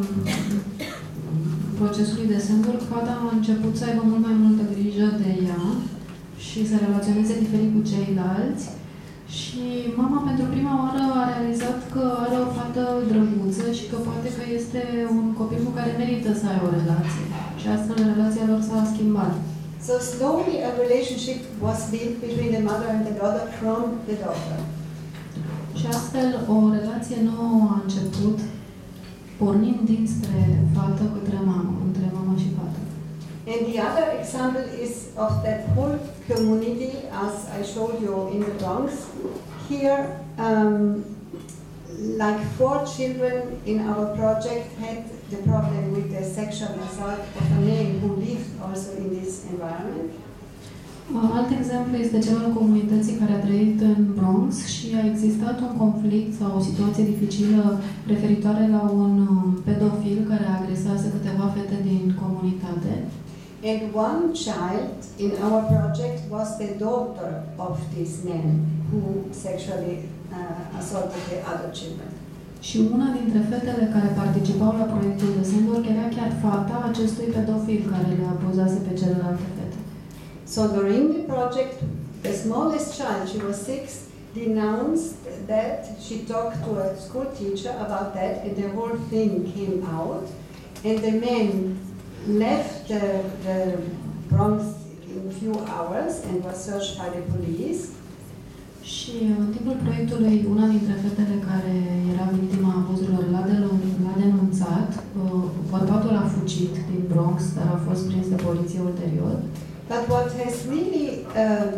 procesului de Sandberg, fata a început să aibă mult mai multă grijă de ea și să relaționeze diferit cu ceilalți. Și mama pentru prima oară a realizat că are o fată drăguță și că poate că este un copil cu care merită să ai o relație. Și astfel relația lor s-a schimbat. So slowly a relationship was built between the mother and the daughter from the daughter. Și astfel o relație nouă a început, pornind dinspre fată către mamă, între mama și fată. And the other example is of that whole community, as I showed you in the Bronx. Here, um, like four children in our project had the problem with the sexual assault of a man who lived also in this environment. Alt exemplu este cel al comunității care a trăit în Bronx și a existat un conflict sau o situație dificilă referitoare la un pedofil care agresase câteva fete din comunitate. And one child in our project was the daughter of this man who sexually uh, assaulted the other children. Și una dintre fetele care participau la proiectul de Sandberg era chiar fata acestui pedofil care le abuzase pe celelalte fete. So during the project, the smallest child, she was six, denounced that. She talked to a school teacher about that, and the whole thing came out. And the man left the, the Bronx in a few hours and was searched by the police. Și în timpul proiectului, una dintre fetele care era victima abuzurilor l-a, l-a denunțat. Bărbatul a fugit din Bronx, dar a fost prins de poliție ulterior. But what has really um,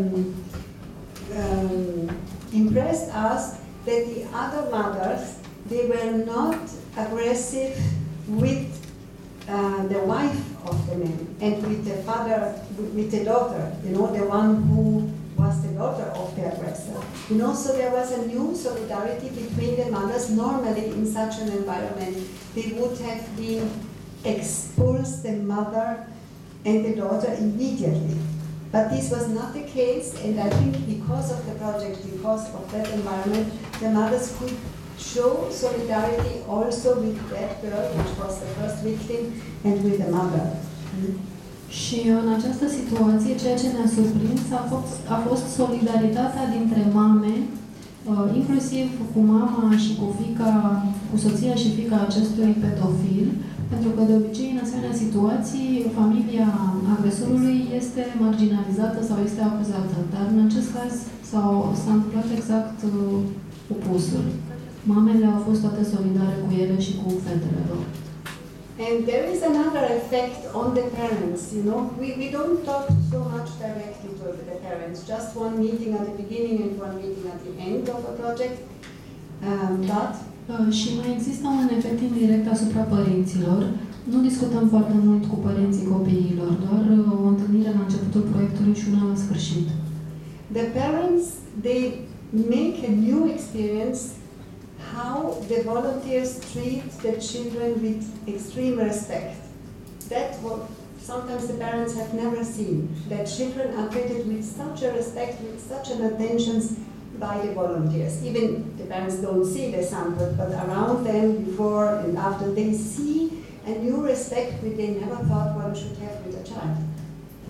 um, impressed us that the other mothers, they were not aggressive with uh, the wife of the man and with the father, with the daughter, you know, the one who was the daughter of the aggressor. You know, so there was a new solidarity between the mothers. Normally in such an environment, they would have been expulsed the mother and the daughter immediately. But this was not the case, and I think because of the project, because of that environment, the mothers could show solidarity also with that girl, which was the first victim, and with the mother. Mm-hmm. Și în această situație, ceea ce ne-a surprins a fost, a fost solidaritatea dintre mame, inclusiv cu mama și cu fiica, cu soția și fiica acestui pedofil, pentru că de obicei în asemenea situații familia agresorului este marginalizată sau este acuzată, dar în acest caz s-a întâmplat exact uh, opusul. Mamele au fost toate solidare cu ele și cu fetele lor. And there is another effect on the parents, you know. We, we don't talk so much directly to the parents, just one meeting at the beginning and one meeting at the end of a project. Um, but uh, și mai există un efect indirect asupra părinților. Nu discutăm foarte mult cu părinții copiilor, doar uh, o întâlnire la începutul proiectului și una la sfârșit. The parents, they make a new experience how the volunteers treat the children with extreme respect. That what sometimes the parents have never seen. That children are treated with such a respect, with such an attention by the volunteers. Even the parents don't see the sample, but around them, before and after, they see a new respect which they never thought one should have with a child.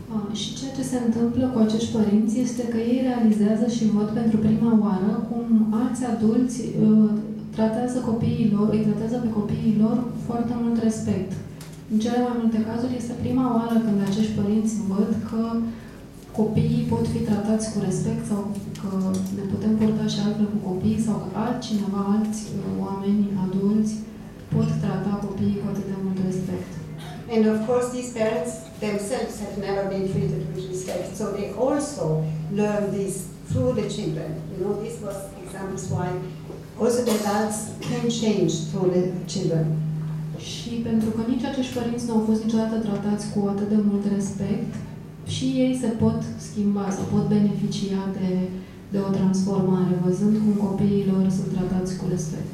Uh, și ceea ce se întâmplă cu acești părinți este că ei realizează și văd pentru prima oară cum alți adulți uh, tratează copiii lor, îi tratează pe copiii lor cu foarte mult respect. În cele mai multe cazuri este prima oară când acești părinți văd că copiii pot fi tratați cu respect sau că ne putem purta și altfel cu copiii sau că altcineva, alți uh, oameni adulți pot trata copiii cu atât de mult respect. And of course, these parents themselves have never been treated with respect, so they also learn this through the children. You know, this was examples why also the adults can change through the children. Și pentru că nici acești părinți nu au fost niciodată tratați cu atât de mult respect, și ei se pot schimba sau pot beneficia de, de o transformare, văzând cum copiii lor sunt tratați cu respect.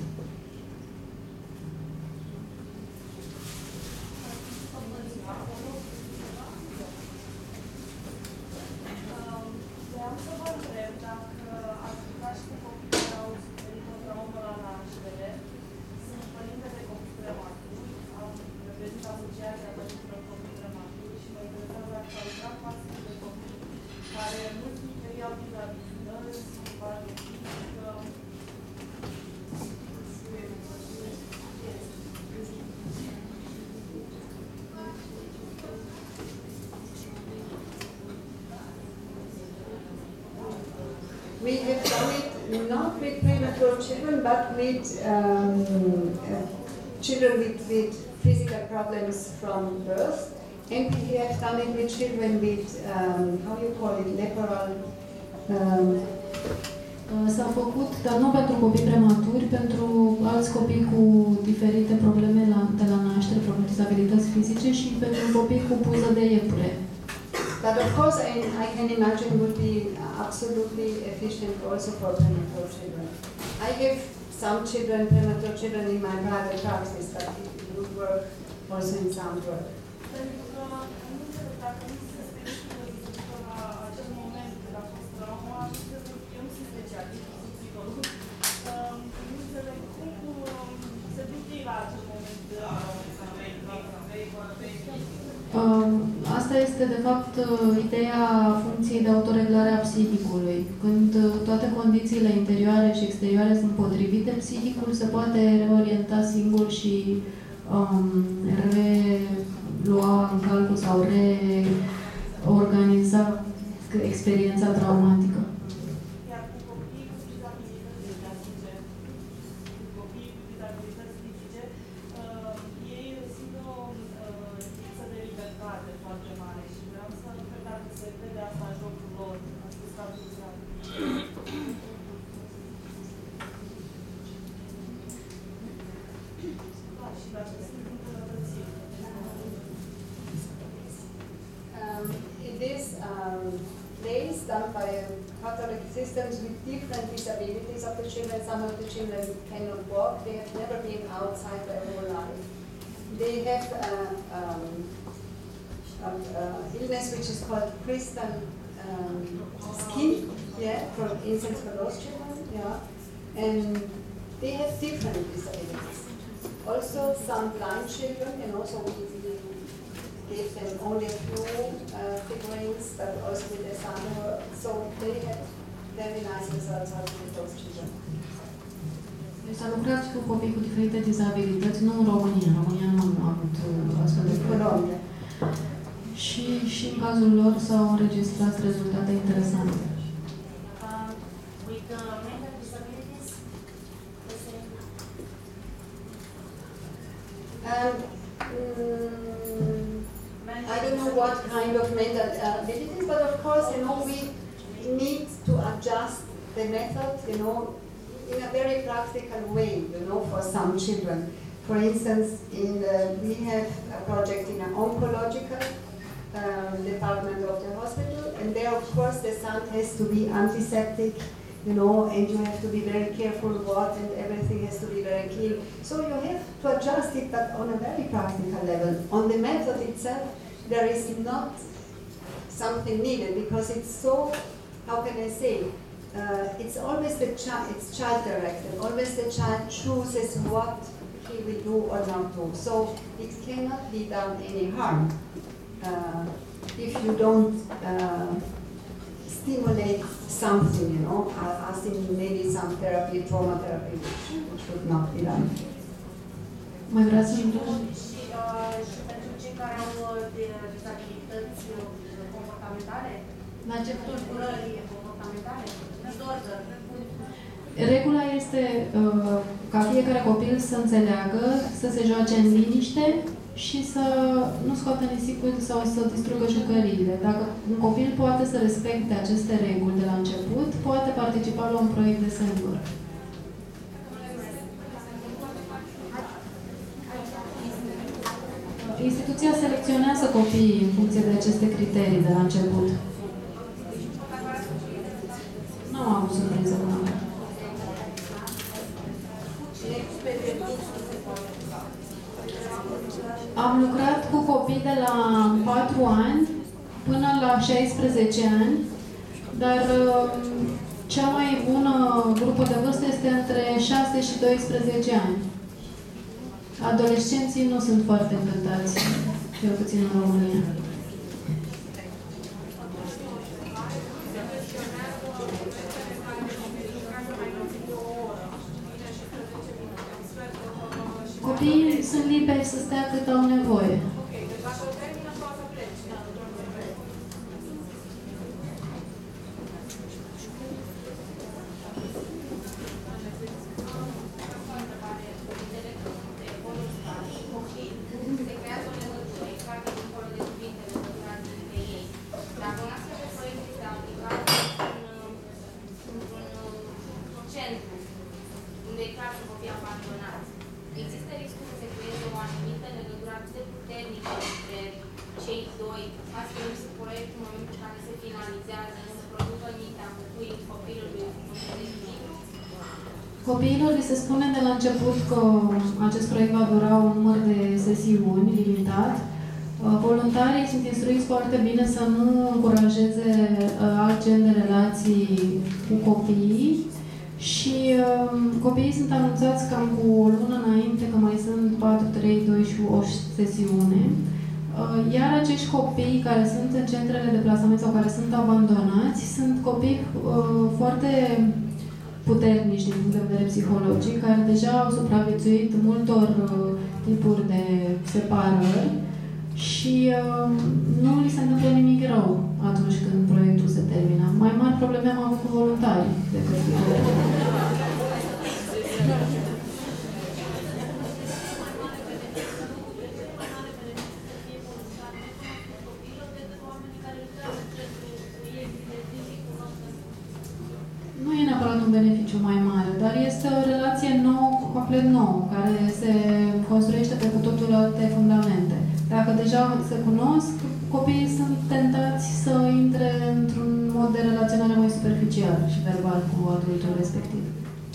We have done it not with premature children, but with um, uh, children with, with physical problems from birth. And we have done it with children with, um, how you call it, lateral. Um, S-a făcut, dar nu pentru copii prematuri, pentru alți copii cu diferite probleme la, de la naștere, probleme dizabilități fizice și pentru copii cu puză de iepure. But of course, I, I can imagine would be absolutely efficient also for premature children. I have some children, premature children in my private practice, but it would work also in some work. Pentru că nu înțeleg dacă nu se specifică vizită la acel moment când a fost trauma, eu nu sunt specialist, nu sunt psiholog, nu înțeleg cum se duc ei la acel moment de Asta este, de fapt, ideea funcției de autoreglare a psihicului. Când toate condițiile interioare și exterioare sunt potrivite, psihicul se poate reorienta singur și um, relua în calcul sau reorganiza experiența traumatică. Um, it is um, plays done by Catholic systems with different disabilities of the children. Some of the children cannot walk. They have never been outside their whole life. They have uh, um, an uh, illness which is called crystal um, skin, yeah, for instance for those children, yeah, and they have different disabilities. Also, some blind children, and also we, we gave them only a few uh, figurines, but also with the summer, so they have very nice results out with those children. Deci s-a lucrat și cu copii cu diferite dizabilități, nu în România. În România nu am avut astfel de proiecte. Și, și în cazul lor s-au înregistrat rezultate interesante. Um, with uh, mental disabilities, the same. Um, mm, I don't know what kind of mental abilities, but of course, you know, we need to adjust the method, you know, in a very practical way, you know, for some children. For instance, in the, we have a project in an oncological um, department of the hospital, and there, of course, the sound has to be antiseptic, you know, and you have to be very careful what, and everything has to be very clean. So you have to adjust it, but on a very practical level. On the method itself, there is not something needed, because it's so, how can I say, uh, it's always the child, it's child directed, always the child chooses what he will do or not do. So it cannot be done any harm. Uh, if you don't uh, stimulate something, you know, uh, as in maybe some therapy, trauma therapy, which, which would not be done. Mai vreați să Și, uh, și pentru cei care au dizabilități comportamentale? La ce tulburări comportamentale? Disorder. Regula este uh, ca fiecare copil să înțeleagă, să se joace în liniște și să nu scoată nisipul sau să distrugă jucăriile. Dacă un copil poate să respecte aceste reguli de la început, poate participa la un proiect de singur. Instituția selecționează copiii în funcție de aceste criterii de la început. Nu am avut surpriză până acum. Am lucrat cu copii de la patru ani până la șaisprezece ani, dar cea mai bună grupă de vârstă este între șase și doisprezece ani. Adolescenții nu sunt foarte încântați, cel puțin în România. Copiii sunt liberi să stea cât au nevoie. Copiilor li se spune de la început că acest proiect va dura un număr de sesiuni limitat. Voluntarii sunt instruiți foarte bine să nu încurajeze alt gen de relații cu copiii și copiii sunt anunțați cam cu o lună înainte că mai sunt patru, trei, doi și o sesiune. Iar acești copii care sunt în centrele de plasament sau care sunt abandonați sunt copii foarte puternici din punct de vedere psihologic, care deja au supraviețuit multor uh, tipuri de separări și uh, nu li se întâmplă nimic rău atunci când proiectul se termină. Mai mari probleme am avut cu voluntarii decât cu Nu e neapărat un beneficiu mai mare, dar este o relație nouă, complet nouă, care se construiește pe cu totul alte fundamente. Dacă deja se cunosc, copiii sunt tentați să intre într-un mod de relaționare mai superficial și verbal cu adultul respectiv.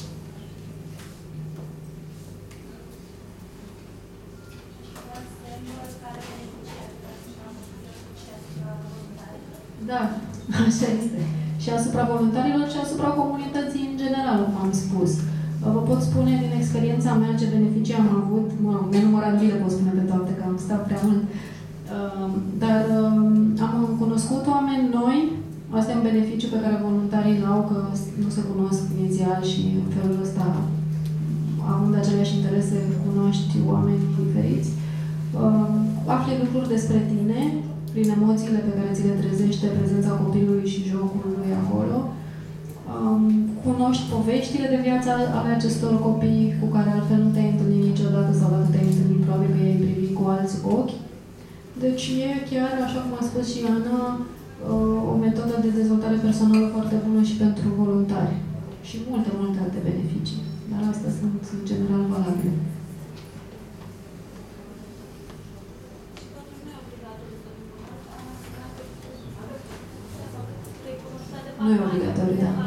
Da, așa este. Și asupra voluntarilor și asupra comunității în general, cum am spus. Vă pot spune din experiența mea ce beneficii am avut, mă rog, nenumărat bine pot spune pe toate, că am stat prea mult, dar am cunoscut oameni noi, asta e un beneficiu pe care voluntarii îl au, că nu se cunosc inițial și în felul ăsta, având aceleași interese, cunoști oameni diferiți. Afli lucruri despre tine, prin emoțiile pe care ți le trezește prezența copilului și jocul lui acolo. Um, cunoști poveștile de viață ale acestor copii cu care altfel nu te-ai întâlnit niciodată sau dacă te-ai întâlnit, probabil că i-ai privit cu alți ochi. Deci e chiar, așa cum a spus și Ana, o metodă de dezvoltare personală foarte bună și pentru voluntari. Și multe, multe alte beneficii. Dar astea sunt în general valabile. Nu e obligatoriu, da.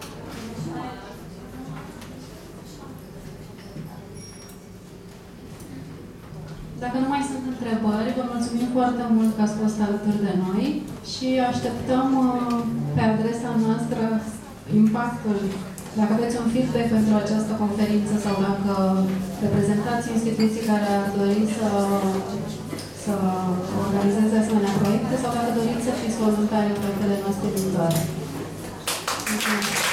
Dacă nu mai sunt întrebări, vă mulțumim foarte mult că ați fost alături de noi și așteptăm pe adresa noastră impactul. Dacă aveți un feedback pentru această conferință sau dacă reprezentați instituții care ar dori să, să organizeze asemenea proiecte sau dacă doriți voluntari în proiectele noastre viitoare. Mulțumesc!